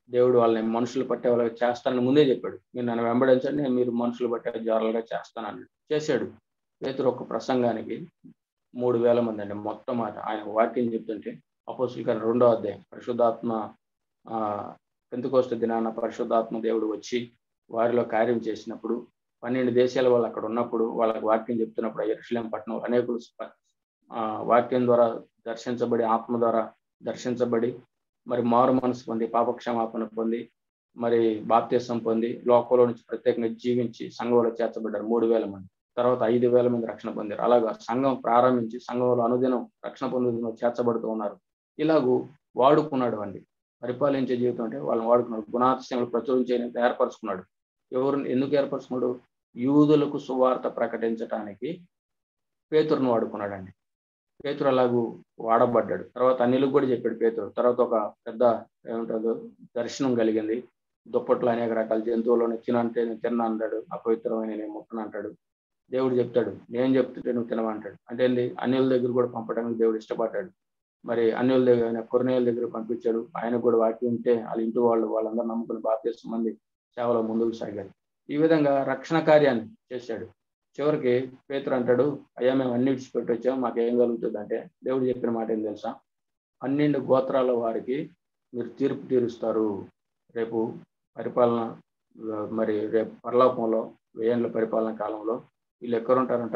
దేవుడు వాళ్ళని మనుషులు పట్టే వాళ్ళకి చేస్తానని ముందే చెప్పాడు. మీరు నన్ను వెంబడించండి, నేను మీరు మనుషులు పట్టే జారులుగా చేస్తానని చేశాడు. పేతురు ఒక ప్రసంగానికి 3000 మంది అండి మొత్తం మాట. ఆయన వాక్యం చెప్తుంటే అపోస్తలుల కార్యం 2వ అధ్యాయం పరిశుద్ధాత్మ పెంతెకొస్తు దినాన పరిశుద్ధాత్మ దేవుడు వచ్చి వారిలో కార్యం చేసినప్పుడు 12 దేశాల వాళ్ళు అక్కడ ఉన్నప్పుడు వాళ్ళకి వాక్యం చెప్తున్నప్పుడు యెరూషలేం పట్టణంలో అనేకులు వాక్యం ద్వారా దర్శించబడి, ఆత్మ ద్వారా దర్శించబడి, మరి మారు మనసు పొంది, పాపక్షమాపణ పొంది, మరి బాప్తిసం పొంది, లోకంలో నుంచి ప్రత్యేకంగా జీవించి సంఘంలో చేర్చబడ్డారు 3000 మంది. తర్వాత 5000 మంది రక్షణ పొందారు. అలాగా సంఘం ప్రారంభించి సంఘంలో అనుదినం రక్షణ పొందుతూ చేర్చబడుతూ ఉన్నారు. ఇలాగూ వాడుకున్నాడు అండి. పరిపాలించే జీవితం అంటే వాళ్ళని వాడుకున్నాడు. గుణాతిశయములు ప్రచురించేందుకు ఏర్పరచుకున్నాడు. ఎందుకు ఏర్పరచుకున్నాడు? యూదులకు సువార్త ప్రకటించడానికి పేతురును వాడుకున్నాడండి. పేతురు అలాగూ వాడబడ్డాడు. తర్వాత అన్యులకు కూడా చెప్పాడు పేతురు. తర్వాత ఒక పెద్ద ఏమంటారు దర్శనం కలిగింది. దుప్పట్లో అనేక రకాల జంతువులను తినంటే నేను తిన్నా అంటాడు, అపవిత్రమైన నేను ముట్టను అంటాడు. దేవుడు చెప్తాడు, నేను చెప్తుంటే నువ్వు తినమంటాడు. అంటే అన్యుల దగ్గర కూడా పంపడానికి దేవుడు ఇష్టపడ్డాడు. మరి అన్యుల దగ్గర కొర్నేయుల దగ్గర పంపించాడు. ఆయన కూడా వాక్యం ఉంటే వాళ్ళ ఇంటి వాళ్ళందరూ నమ్ముకుని బాప్తిసం మంది సేవలో ముందుకు సాగారు. ఈ విధంగా రక్షణ కార్యాన్ని చేశాడు. చివరికి పేతురు అంటాడు, అయ్యా మేము అన్ని విడిచిపెట్టి వచ్చాం, మాకేం కలుగుతుంది అంటే దేవుడు చెప్పిన మాట ఏం తెలుసా? 12 గోత్రాల వారికి మీరు తీర్పు తీరుస్తారు. రేపు పరిపాలన మరి రేపు పరలోకంలో 1000 ఏళ్ల పరిపాలన కాలంలో వీళ్ళు ఎక్కడుంటారంట?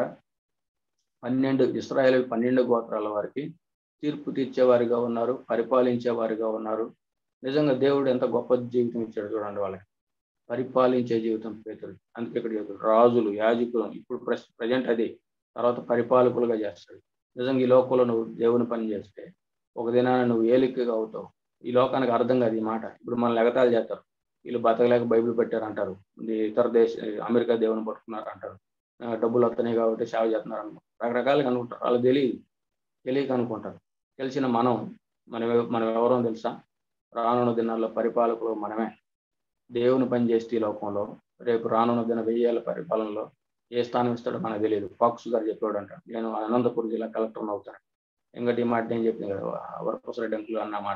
12 ఇశ్రాయేలు 12 గోత్రాల వారికి తీర్పు తీర్చేవారిగా ఉన్నారు, పరిపాలించేవారిగా ఉన్నారు. నిజంగా దేవుడు ఎంత గొప్ప జీవితం ఇచ్చాడు చూడండి వాళ్ళకి. పరిపాలించే జీవితం పేతురు. అందుకే ఇక్కడ చెప్తాడు, రాజులు, యాజకులు, ఇప్పుడు ప్రజెంట్ అది, తర్వాత పరిపాలకులుగా చేస్తాడు. నిజంగా ఈ లోకంలో నువ్వు దేవుని పని చేస్తే ఒక దినాన నువ్వు ఏలికగా అవుతావు. ఈ లోకానికి అర్థం కాదు ఈ మాట. ఇప్పుడు మనల్ని ఎగతాళి చేస్తారు, వీళ్ళు బతకలేక బైబిల్ పెట్టారు అంటారు, ఇతర అమెరికా దేవుని పట్టుకున్నారు అంటారు, డబ్బులు వస్తున్నాయి కాబట్టి సేవ చేస్తున్నారు అనుకుంటారు, రకరకాలుగా అనుకుంటారు. వాళ్ళు తెలియక అనుకుంటారు. తెలిసిన మనం ఎవరో తెలుసా? రానున్న దినాల్లో పరిపాలకులు మనమే. దేవుని పని చేస్తే ఈ లోకంలో రేపు రానున్న దిన 1000 ఏళ్ల పరిపాలనలో ఏ స్థానం ఇస్తాడో మనకు తెలియదు. ఫాక్స్ గారు చెప్పాడు అంట, నేను అనంతపురం జిల్లా కలెక్టర్ అవుతాను. ఇంకటి ఈ మాట నేను చెప్పింది కదా, వరప్రసాద్ అంకుల్ అన్న మాట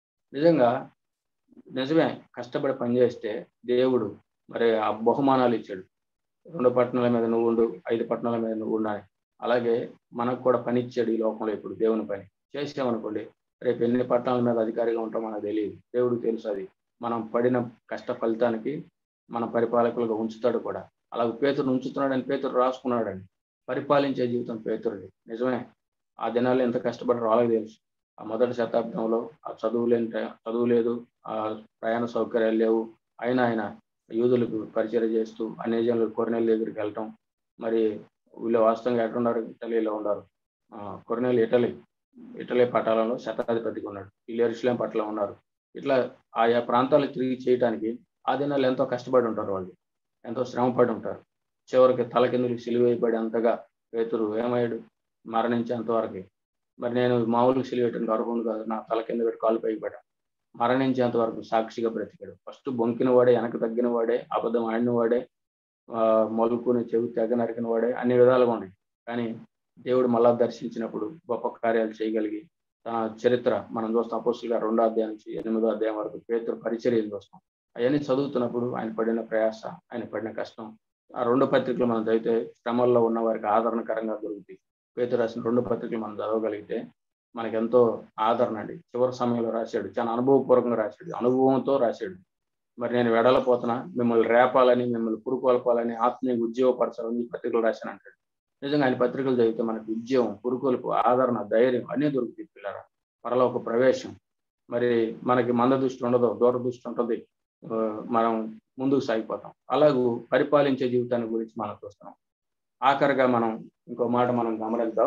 నిజమే. కష్టపడి పనిచేస్తే దేవుడు మరి ఆ బహుమానాలు ఇచ్చాడు. 2 పట్టణాల మీద నువ్వు ఉండు, 5 పట్టణాల మీద నువ్వు ఉండాలి. అలాగే మనకు కూడా పని ఇచ్చాడు ఈ లోకంలో. ఇప్పుడు దేవుని పని చేసామనుకోండి, రేపు ఎన్ని పట్టణాల మీద అధికారిగా ఉంటామో మనకు తెలియదు. దేవుడికి తెలుసు. అది మనం పడిన కష్ట ఫలితానికి మన పరిపాలకులుగా ఉంచుతాడు కూడా. అలాగే పేతురు ఉంచుతున్నాడని పేతురు రాసుకున్నాడండి. పరిపాలించే జీవితం పేతురుది. నిజమే, ఆ దినాల్లో ఎంత కష్టపడ్డారో వాళ్ళకి తెలుసు. ఆ మొదటి శతాబ్దంలో ఆ చదువు లేదు, ఆ ప్రయాణ సౌకర్యాలు లేవు. అయినా ఆయన యూదులకు పరిచయం చేస్తూ అన్యజనులు కొర్నేలు దగ్గరికి వెళ్ళటం. మరి వీళ్ళు వాస్తవంగా ఎక్కడున్నారు? ఇటలీలో ఉన్నారు. కొర్నేలు ఇటలీ పట్టణంలో శతాధిపతిగా ఉన్నాడు. వీళ్ళు యెరూషలేం పట్టణంలో ఉన్నారు. ఇట్లా ఆయా ప్రాంతాలు తిరిగి చేయడానికి ఆ దినాలు ఎంతో కష్టపడి ఉంటారు. వాళ్ళు ఎంతో శ్రమపడి ఉంటారు. చివరికి తలకిందులు సిలువేయబడి అంతగా పేతురు ఏమయ్యాడు? మరణించేంత వరకు. మరి నేను మామూలుగా సిలువేయటానికి అర్హుడు కాదు, నా తల కింద పెట్టి కాలు పైకి పడ్డా. మరణించేంత వరకు సాక్షిగా బ్రతికాడు. ఫస్ట్ బొంకిన వాడే, వెనక తగ్గిన వాడే, అబద్ధం ఆడిన వాడే, మొలుకుని చెవి తెగ నరికిన వాడే, అన్ని విధాలుగా ఉన్నాయి. కానీ దేవుడు మళ్ళా దర్శించినప్పుడు గొప్ప కార్యాలు చేయగలిగి తన చరిత్ర మనం చూస్తాం. అపోస్తలుల కార్యం 2వ అధ్యాయం నుంచి 8వ అధ్యాయం వరకు పేతురు పరిచర్యలు చూస్తాం. అవన్నీ చదువుతున్నప్పుడు ఆయన పడిన ప్రయాస, ఆయన పడిన కష్టం, ఆ 2 పత్రికలు మనం చదివితే శ్రమల్లో ఉన్న వారికి ఆదరణకరంగా దొరుకుతాయి. పేతురు రాసిన 2 పత్రికలు మనం చదవగలిగితే మనకెంతో ఆదరణ అండి. చివరి సమయంలో రాశాడు, చాలా అనుభవపూర్వకంగా రాశాడు, అనుభవంతో రాశాడు. మరి నేను వెడలపోతున్నా, మిమ్మల్ని రేపాలని, మిమ్మల్ని పురుకొల్పాలని, ఆత్మీయ ఉద్యోగపరచాలని ఈ పత్రికలు రాశాను అంటాడు. నిజంగా ఆయన పత్రికలు చదివితే మనకు ఉద్యోగం, పురుకొల్పు, ఆదరణ, ధైర్యం అన్నీ దొరుకుతాయి పిల్లరా. పరలోక ప్రవేశం. మరి మనకి మంద దృష్టి ఉండదు, దూర దృష్టి ఉంటుంది. మనం ముందుకు సాగిపోతాం. అలాగూ పరిపాలించే జీవితాన్ని గురించి మనం చూస్తున్నాం. ఆఖరిగా మనం ఇంకో మాట మనం గమనిద్దాం.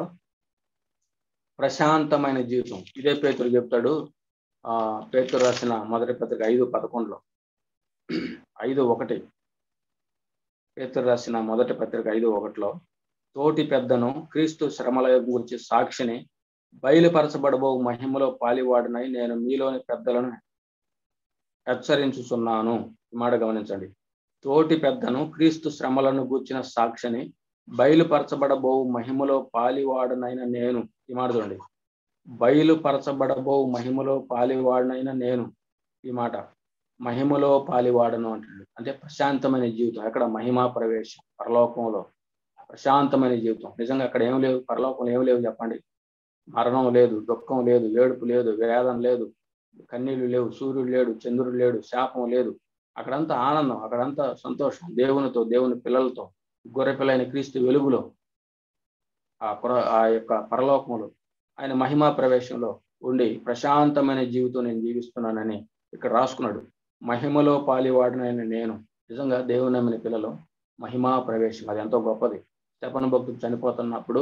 ప్రశాంతమైన జీవితం. ఇదే పేతురు చెప్తాడు. పేతురు రాసిన మొదటి పత్రిక 5:11 5:1 పేతురు రాసిన మొదటి పత్రిక 5:1 తోటి పెద్దను క్రీస్తు శ్రమల గురించి సాక్షిని బయలుపరచబడబో మహిమలో పాలివాడినై నేను మీలోని పెద్దలను హెచ్చరించుచున్నాను. ఈ మాట గమనించండి. తోటి పెద్దను క్రీస్తు శ్రమలను గూర్చిన సాక్షిని బయలుపరచబడబో మహిమలో పాలివాడనైన నేను. ఈ మాట చూడండి, బయలుపరచబడబో మహిమలో పాలివాడనైన నేను. ఈ మాట మహిమలో పాలివాడను అంటాడు. అంటే ప్రశాంతమైన జీవితం. ఎక్కడ మహిమా ప్రవేశం, పరలోకంలో ప్రశాంతమైన జీవితం. నిజంగా అక్కడ ఏం లేవు, పరలోకంలో ఏం లేవు చెప్పండి. మరణం లేదు, దుఃఖం లేదు, ఏడుపు లేదు, వేదన లేదు, కన్నీళ్లు లేవు, సూర్యుడు లేడు, చంద్రుడు లేడు, శాపం లేదు. అక్కడంతా ఆనందం, అక్కడంతా సంతోషం, దేవునితో, దేవుని పిల్లలతో, గొర్రెపిల్లైన క్రీస్తు వెలుగులో, ఆ యొక్క పరలోకంలో ఆయన మహిమా ప్రవేశంలో ఉండి ప్రశాంతమైన జీవితం నేను జీవిస్తున్నానని ఇక్కడ రాసుకున్నాడు. మహిమలో పాలివాడినైన నేను. నిజంగా దేవుని నమ్మిన పిల్లలు మహిమా ప్రవేశం అది ఎంతో గొప్పది. స్టెఫను భక్తుడు చనిపోతున్నప్పుడు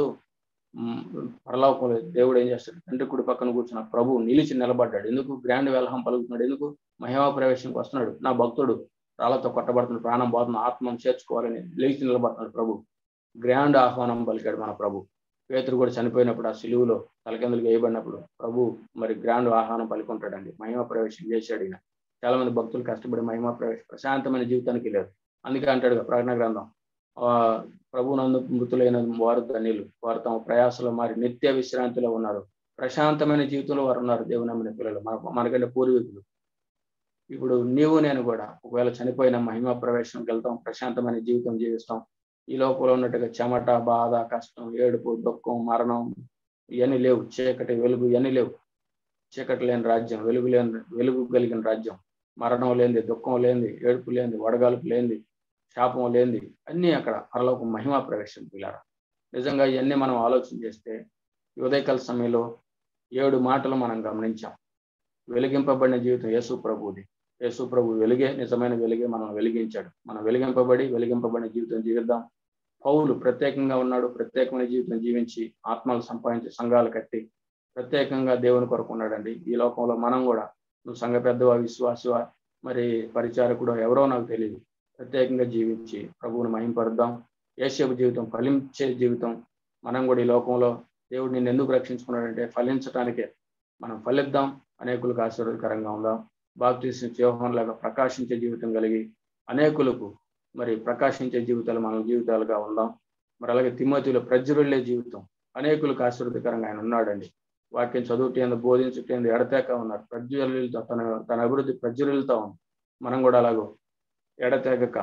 పరలోకంలో దేవుడు ఏం చేస్తాడు, తండ్రి కుడి పక్కన కూర్చున్న ప్రభు నిలిచి నిలబడ్డాడు. ఎందుకు? గ్రాండ్ వెల్హం పలుకుతున్నాడు. ఎందుకు? మహిమా ప్రవేశంకి వస్తున్నాడు. నా భక్తుడు రాళ్లతో కొట్టబడుతున్న, ప్రాణం పోతున్న, ఆత్మను చేర్చుకోవాలని లేచి నిలబడుతున్నాడు ప్రభు. గ్రాండ్ ఆహ్వానం పలికాడు మన ప్రభు. పేతురు కూడా చనిపోయినప్పుడు ఆ సిలువులో తలకిందులకు వేయబడినప్పుడు ప్రభు మరి గ్రాండ్ ఆహ్వానం పలుకుంటాడండి. మహిమా ప్రవేశం చేశాడు ఈయన. చాలా మంది భక్తులు కష్టపడి మహిమా ప్రవేశం ప్రశాంతమైన జీవితానికి లేదు. అందుకే అంటాడు ప్రకటన గ్రంథం, ప్రభునందు మృతులైన వారు ధన్యులు, వారు తమ ప్రయాసలో మారి నిత్య విశ్రాంతిలో ఉన్నారు. ప్రశాంతమైన జీవితంలో వారు ఉన్నారు దేవుని నమ్మిన పిల్లలు, మనకంటే పూర్వీకులు. ఇప్పుడు నీవు నేను కూడా ఒకవేళ చనిపోయిన మహిమా ప్రవేశంకి వెళ్తాం, ప్రశాంతమైన జీవితం జీవిస్తాం. ఈ లోపల ఉన్నట్టుగా చెమట, బాధ, కష్టం, ఏడుపు, దుఃఖం, మరణం ఇవన్నీ లేవు. చీకటి, వెలుగు ఇవన్నీ లేవు. చీకటి లేని రాజ్యం, వెలుగు కలిగిన రాజ్యం. మరణం లేనిది, దుఃఖం లేనిది, ఏడుపు లేనిది, వడగాలుపు లేనిది, శాపం లేనిది, అన్నీ అక్కడ పరలోక మహిమా ప్రవేశం పిల్లారా. నిజంగా ఇవన్నీ మనం ఆలోచన చేస్తే ఉదయకాల సమయంలో 7 మాటలు మనం గమనించాం. వెలిగింపబడిన జీవితం యేసు ప్రభువుది. యేసు ప్రభు వెలుగే, నిజమైన వెలుగే మనం వెలిగించాడు. మనం వెలిగింపబడిన జీవితం జీవిద్దాం. పౌలు ప్రత్యేకంగా ఉన్నాడు. ప్రత్యేకమైన జీవితం జీవించి ఆత్మలు సంపాదించి సంఘాలు కట్టి ప్రత్యేకంగా దేవుని కొరకు ఉన్నాడండి. ఈ లోకంలో మనం కూడా, నువ్వు సంఘ పెద్దవా, విశ్వాసవా, మరి పరిచారకుడు ఎవరో నాకు తెలియదు, ప్రత్యేకంగా జీవించి ప్రభువుని మహింపరుద్దాం. యేసేపు జీవితం ఫలించే జీవితం. మనం కూడా ఈ లోకంలో దేవుడు నిన్ను ఎందుకు రక్షించుకున్నాడంటే ఫలించడానికే. మనం ఫలిద్దాం, అనేకులకు ఆశీర్వాదకరంగా ఉందాం. బాప్తిస్మ యోహాను లాగా ప్రకాశించే జీవితం కలిగి అనేకులకు మరి ప్రకాశించే జీవితాలు మన జీవితాలుగా ఉందాం. మరి అలాగే తిమోతిలో ప్రజ్వరిల్లే జీవితం, అనేకులకు ఆశీర్వాదకరంగా ఆయన ఉన్నాడండి. వాక్యం చదువుటేందు, బోధించుటేందు ఎడతెక ఉన్నారు. ప్రజ్వరిల్లుతో తన అభివృద్ధి ప్రజ్వరిల్లుతా ఉంది. మనం కూడా అలాగో ఎడతెగక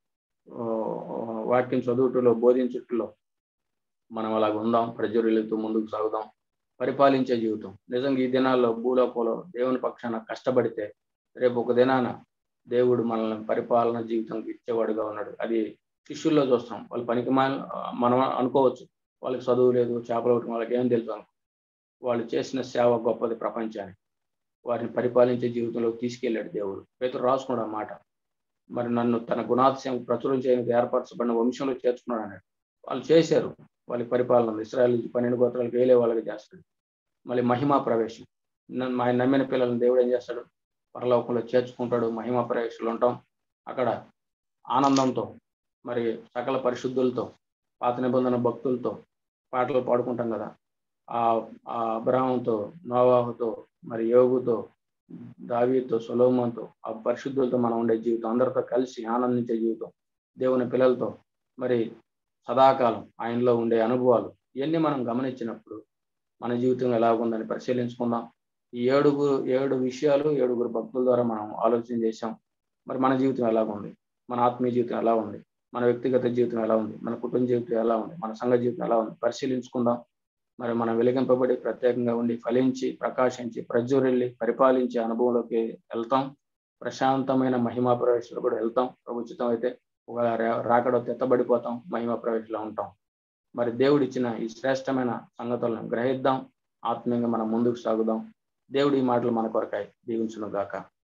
వాక్యం చదువుటలో, బోధించుటలో మనం అలాగ ఉందాం. ప్రజ్వరిల్లుతూ ముందుకు సాగుదాం. పరిపాలించే జీవితం. నిజంగా ఈ దినాల్లో భూలోకంలో దేవుని పక్షాన కష్టపడితే రేపు ఒక దినాన దేవుడు మనల్ని పరిపాలన జీవితంకి ఇచ్చేవాడుగా ఉన్నాడు. అది శిష్యుల్లో చూస్తాం. వాళ్ళ పనికి మనం అనుకోవచ్చు, వాళ్ళకి చదువు లేదు, చేపలు పట్టుకుని వాళ్ళకి ఏం తెలుసు అనుకో. వాళ్ళు చేసిన సేవ గొప్పది ప్రపంచానికి. వారిని పరిపాలించే జీవితంలోకి తీసుకెళ్ళాడు దేవుడు. పేతురు రాసుకున్నాడు అన్నమాట. మరి నన్ను తన గుణాతిశయం ప్రచురం చేయడానికి ఏర్పరచబడిన వంశంలో చేర్చుకున్నాడు అన్నాడు. వాళ్ళు చేశారు. వాళ్ళకి పరిపాలన ఉంది. ఇశ్రాయేలు 12 గోత్రాలకు వేలే వాళ్ళకి చేస్తాడు. మళ్ళీ మహిమా ప్రవేశం. ఆయన నమ్మిన పిల్లలను దేవుడు ఏం చేస్తాడు? పరలోకంలో చేర్చుకుంటాడు. మహిమా ప్రవేశంలో ఉంటాం. అక్కడ ఆనందంతో, మరి సకల పరిశుద్ధులతో, పాత నిబంధన భక్తులతో పాటలు పాడుకుంటాం కదా. ఆ అబ్రహాముతో, నోవాహుతో, మరి యోగుతో, దావీదుతో, సొలొమోనుతో, ఆ పరిశుద్ధులతో మనం ఉండే జీవితం, అందరితో కలిసి ఆనందించే జీవితం, దేవుని పిల్లలతో మరి సదాకాలం ఆయనలో ఉండే అనుభవాలు, ఇవన్నీ మనం గమనించినప్పుడు మన జీవితం ఎలా ఉందని పరిశీలించుకుందాం. ఈ 7 విషయాలు 7 భక్తుల ద్వారా మనం ఆలోచన చేశాం. మరి మన జీవితం ఎలా ఉంది, మన ఆత్మీయ జీవితం ఎలా ఉంది, మన వ్యక్తిగత జీవితం ఎలా ఉంది, మన కుటుంబ జీవితం ఎలా ఉంది, మన సంఘ జీవితం ఎలా ఉంది పరిశీలించుకుందాం. మరి మనం వెలిగింపబడి ప్రత్యేకంగా ఉండి ఫలించి ప్రకాశించి ప్రజ్వరిల్లి పరిపాలించే అనుభవంలోకి వెళ్తాం. ప్రశాంతమైన మహిమా ప్రవేశంలో కూడా వెళ్తాం. ప్రభుత్వం అయితే ఒక రాకడో తెత్తబడిపోతాం, మహిమా ప్రవేశంలో ఉంటాం. మరి దేవుడిచ్చిన ఈ శ్రేష్టమైన సంగతులను గ్రహిద్దాం. ఆత్మీయంగా మనం ముందుకు సాగుదాం. దేవుడి ఈ మాటలు మన కొరకాయ దీవించును గాక.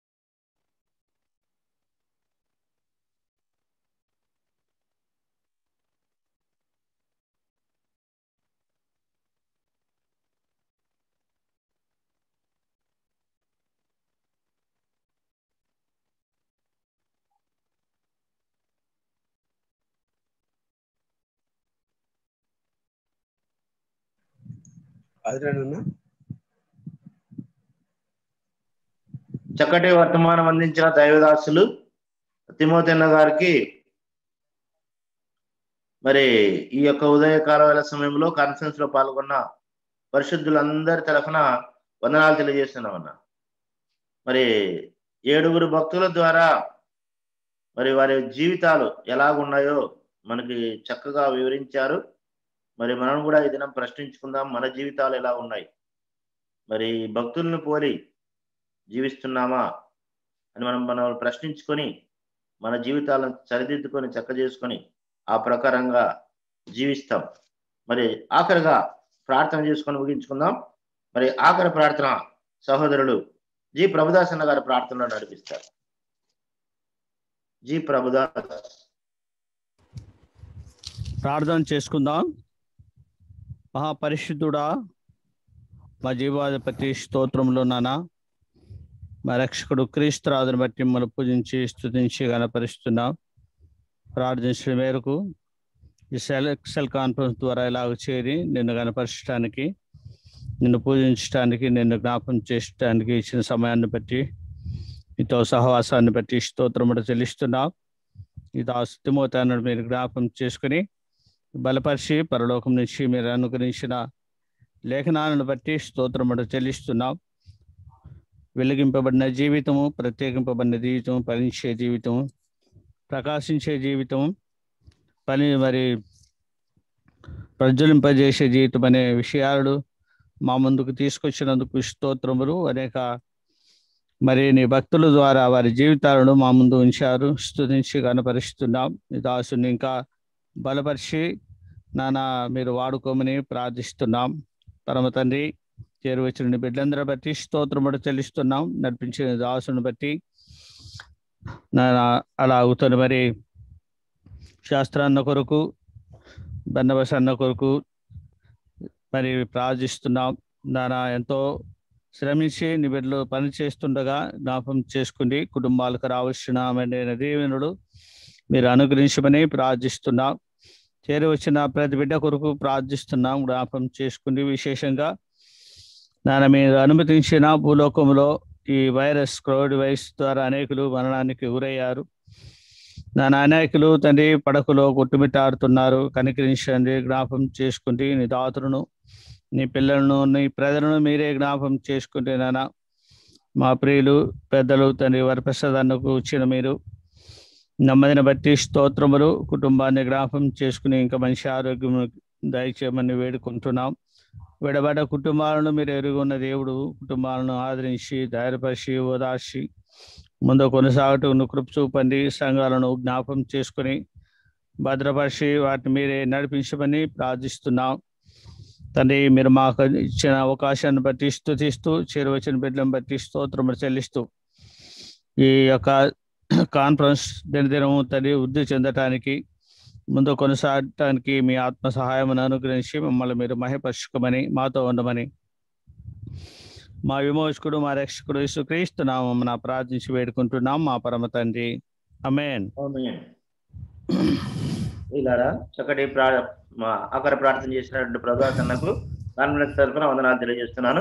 చక్కటి వర్తమానం అందించిన దైవదాసులు తిమోతిన్న గారికి మరి ఈ యొక్క ఉదయకాల వేళ సమయంలో కాన్ఫరెన్స్ లో పాల్గొన్న పరిశుద్ధులందరి తరఫున వందనాలు తెలియజేస్తున్నామన్నా. మరి 7 భక్తుల ద్వారా మరి వారి జీవితాలు ఎలాగున్నాయో మనకి చక్కగా వివరించారు. మరి మనం కూడా ఈ దినం ప్రశ్నించుకుందాం, మన జీవితాలు ఎలా ఉన్నాయి, మరి భక్తులను పోలి జీవిస్తున్నామా అని మనం ప్రశ్నించుకొని మన జీవితాలను సరిదిద్దుకొని చక్క చేసుకొని ఆ ప్రకారంగా జీవిస్తాం. మరి ఆఖరిగా ప్రార్థన చేసుకొని ముగించుకుందాం. మరి ఆఖరి ప్రార్థన సహోదరులు జి ప్రభుదాస్ అన్న గారి ప్రార్థనలో నడిపిస్తారు. జి ప్రభుదాస్ ప్రార్థన చేసుకుందాం. మహాపరిశుద్ధుడా, మా జీవాధిపతి స్తోత్రంలో నాన్న, మా రక్షకుడు క్రీస్తురాజుని బట్టి మనం పూజించి స్తుతించి గణపరుస్తున్నాం. ప్రార్థించిన మేరకు ఈ సెల్ కాన్ఫరెన్స్ ద్వారా ఇలాగ చేరి నిన్ను గణపరచడానికి, నిన్ను పూజించడానికి, నిన్ను జ్ఞాపకం చేయడానికి ఇచ్చిన సమయాన్ని బట్టి, నీతో సహవాసాన్ని బట్టి స్తోత్రములు చెల్లిస్తున్నాం. ఈ దాసు తిమోతిని మీరు జ్ఞాపకం చేసుకుని బలపరిచి పరలోకం నుంచి మీరు అనుగ్రహించిన లేఖనాలను బట్టి స్తోత్రములు చెల్లిస్తున్నాం. వెలిగింపబడిన జీవితము, ప్రత్యేకింపబడిన జీవితం, ఫలించే జీవితం, ప్రకాశించే జీవితం, మరి ప్రజ్వలింపజేసే జీవితం అనే విషయాలు మా ముందుకు తీసుకొచ్చినందుకు స్తోత్రములు. అనేక మరి నీ భక్తుల ద్వారా వారి జీవితాలను మా ముందు ఉంచారు, స్తుతించి కనపరుస్తున్నాం. ఈ దాసుని ఇంకా బలపరిచి నాన్న మీరు వాడుకోమని ప్రార్థిస్తున్నాం. పరమ తండ్రి, చేరువచ్చిన బిడ్డలందరూ బట్టి స్తోత్రములు చెల్లిస్తున్నాం. నడిపించిన దాసుని బట్టి నాన్న అలా అవుతుంది. మరి శాస్త్రాన్న కొరకు, బన్నబస్ అన్న కొరకు మరి ప్రార్థిస్తున్నాం. నాన్న ఎంతో శ్రమించి నీ బిడ్డలు పని చేస్తుండగా జ్ఞాపకం చేసుకుని కుటుంబాలకు రావాల్సిన దీవెనలు మీరు అనుగ్రహించమని ప్రార్థిస్తున్నాం. చేరి వచ్చిన ప్రతి బిడ్డ కొరకు ప్రార్థిస్తున్నాం. జ్ఞాపకం చేసుకుని విశేషంగా నాన్న మీరు అనుమతించిన భూలోకంలో ఈ కోవిడ్ వైరస్ ద్వారా అనేకులు మరణానికి గురయ్యారు. నాన్న అనేకులు తండ్రి పడకలో కొట్టుమిట్టాడుతున్నారు. కనికరించండి, జ్ఞాపకం చేసుకుంటే నీ దాతులను, నీ పిల్లలను, నీ ప్రజలను మీరే జ్ఞాపకం చేసుకుంటే నాన్న మా ప్రియులు పెద్దలు తండ్రి వరప్రసాదన్నకు వచ్చిన మీరు నెమ్మదిని బట్టి స్తోత్రములు. కుటుంబాన్ని జ్ఞాపకం చేసుకుని ఇంకా మంచి ఆరోగ్యం దయచేయమని వేడుకుంటున్నాం. విడబడ్డ కుటుంబాలను మీరు ఎరుగున్న దేవుడు, కుటుంబాలను ఆదరించి ధైర్యపరిచి ఓదార్చి ముందు కొనసాగటం కృప చూపండి. సంఘాలను జ్ఞాపకం చేసుకుని భద్రపరిచి వాటిని మీరే నడిపించమని ప్రార్థిస్తున్నాం. తండ్రి మీరు మాకు ఇచ్చిన అవకాశాన్ని బట్టి స్తుతిస్తూ, చేరువచ్చిన బిడ్డలను బట్టి స్తోత్రములు చెల్లిస్తూ ఈ యొక్క కాన్ఫరెన్స్ దినదినము తండ్రి వృద్ధి చెందటానికి, ముందు కొనసాగటానికి మీ ఆత్మ సహాయం అనుగ్రహించి మమ్మల్ని మీరు మహిమపరచుకోమని, మాతో ఉండమని మా విమోచకుడు, మా రక్షకుడు యేసుక్రీస్తు నామమున ప్రార్థించి వేడుకుంటున్నాం మా పరమ తండ్రి. ఆమేన్. ఇలారా చక్కటి మా ఆఖరి ప్రార్థన చేసినటువంటి ప్రభుదాసన్నకు కాన్ఫరెన్స్ తరఫున వందనాలు తెలియజేస్తున్నాను.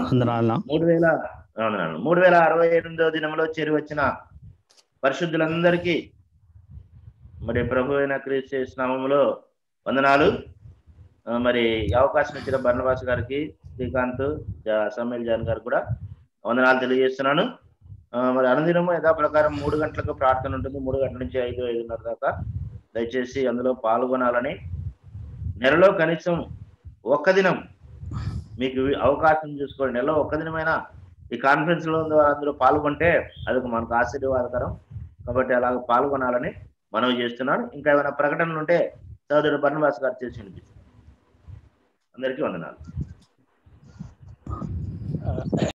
3068వ దినంలో చేరి వచ్చిన పరిశుద్ధులందరికీ మరి ప్రభు అయిన క్రీస్తు నామములో వందనాలు. మరి అవకాశం ఇచ్చిన బర్నబాస్ గారికి, శ్రీకాంత్, సమీల్ జాన్ గారు కూడా వందనాలు తెలియజేస్తున్నాను. మరి అనుదినము యథాప్రకారం 3 గంటలకు ప్రార్థన ఉంటుంది. 3 గంటల నుంచి 5-5:30 దాకా దయచేసి అందులో పాల్గొనాలని, నెలలో కనీసం 1 దినం మీకు అవకాశం చూసుకోండి. నెలలో 1 దినమైనా ఈ కాన్ఫరెన్స్ లో అందులో పాల్గొంటే అది మనకు ఆశీర్వాదకరం. కాబట్టి అలాగ పాల్గొనాలని మనవి చేస్తున్నాను. ఇంకా ఏమైనా ప్రకటనలు ఉంటే సోదరుడు బర్నబాస్ గారు చేసి వినిపిస్తారు. అందరికీ వందనాలు.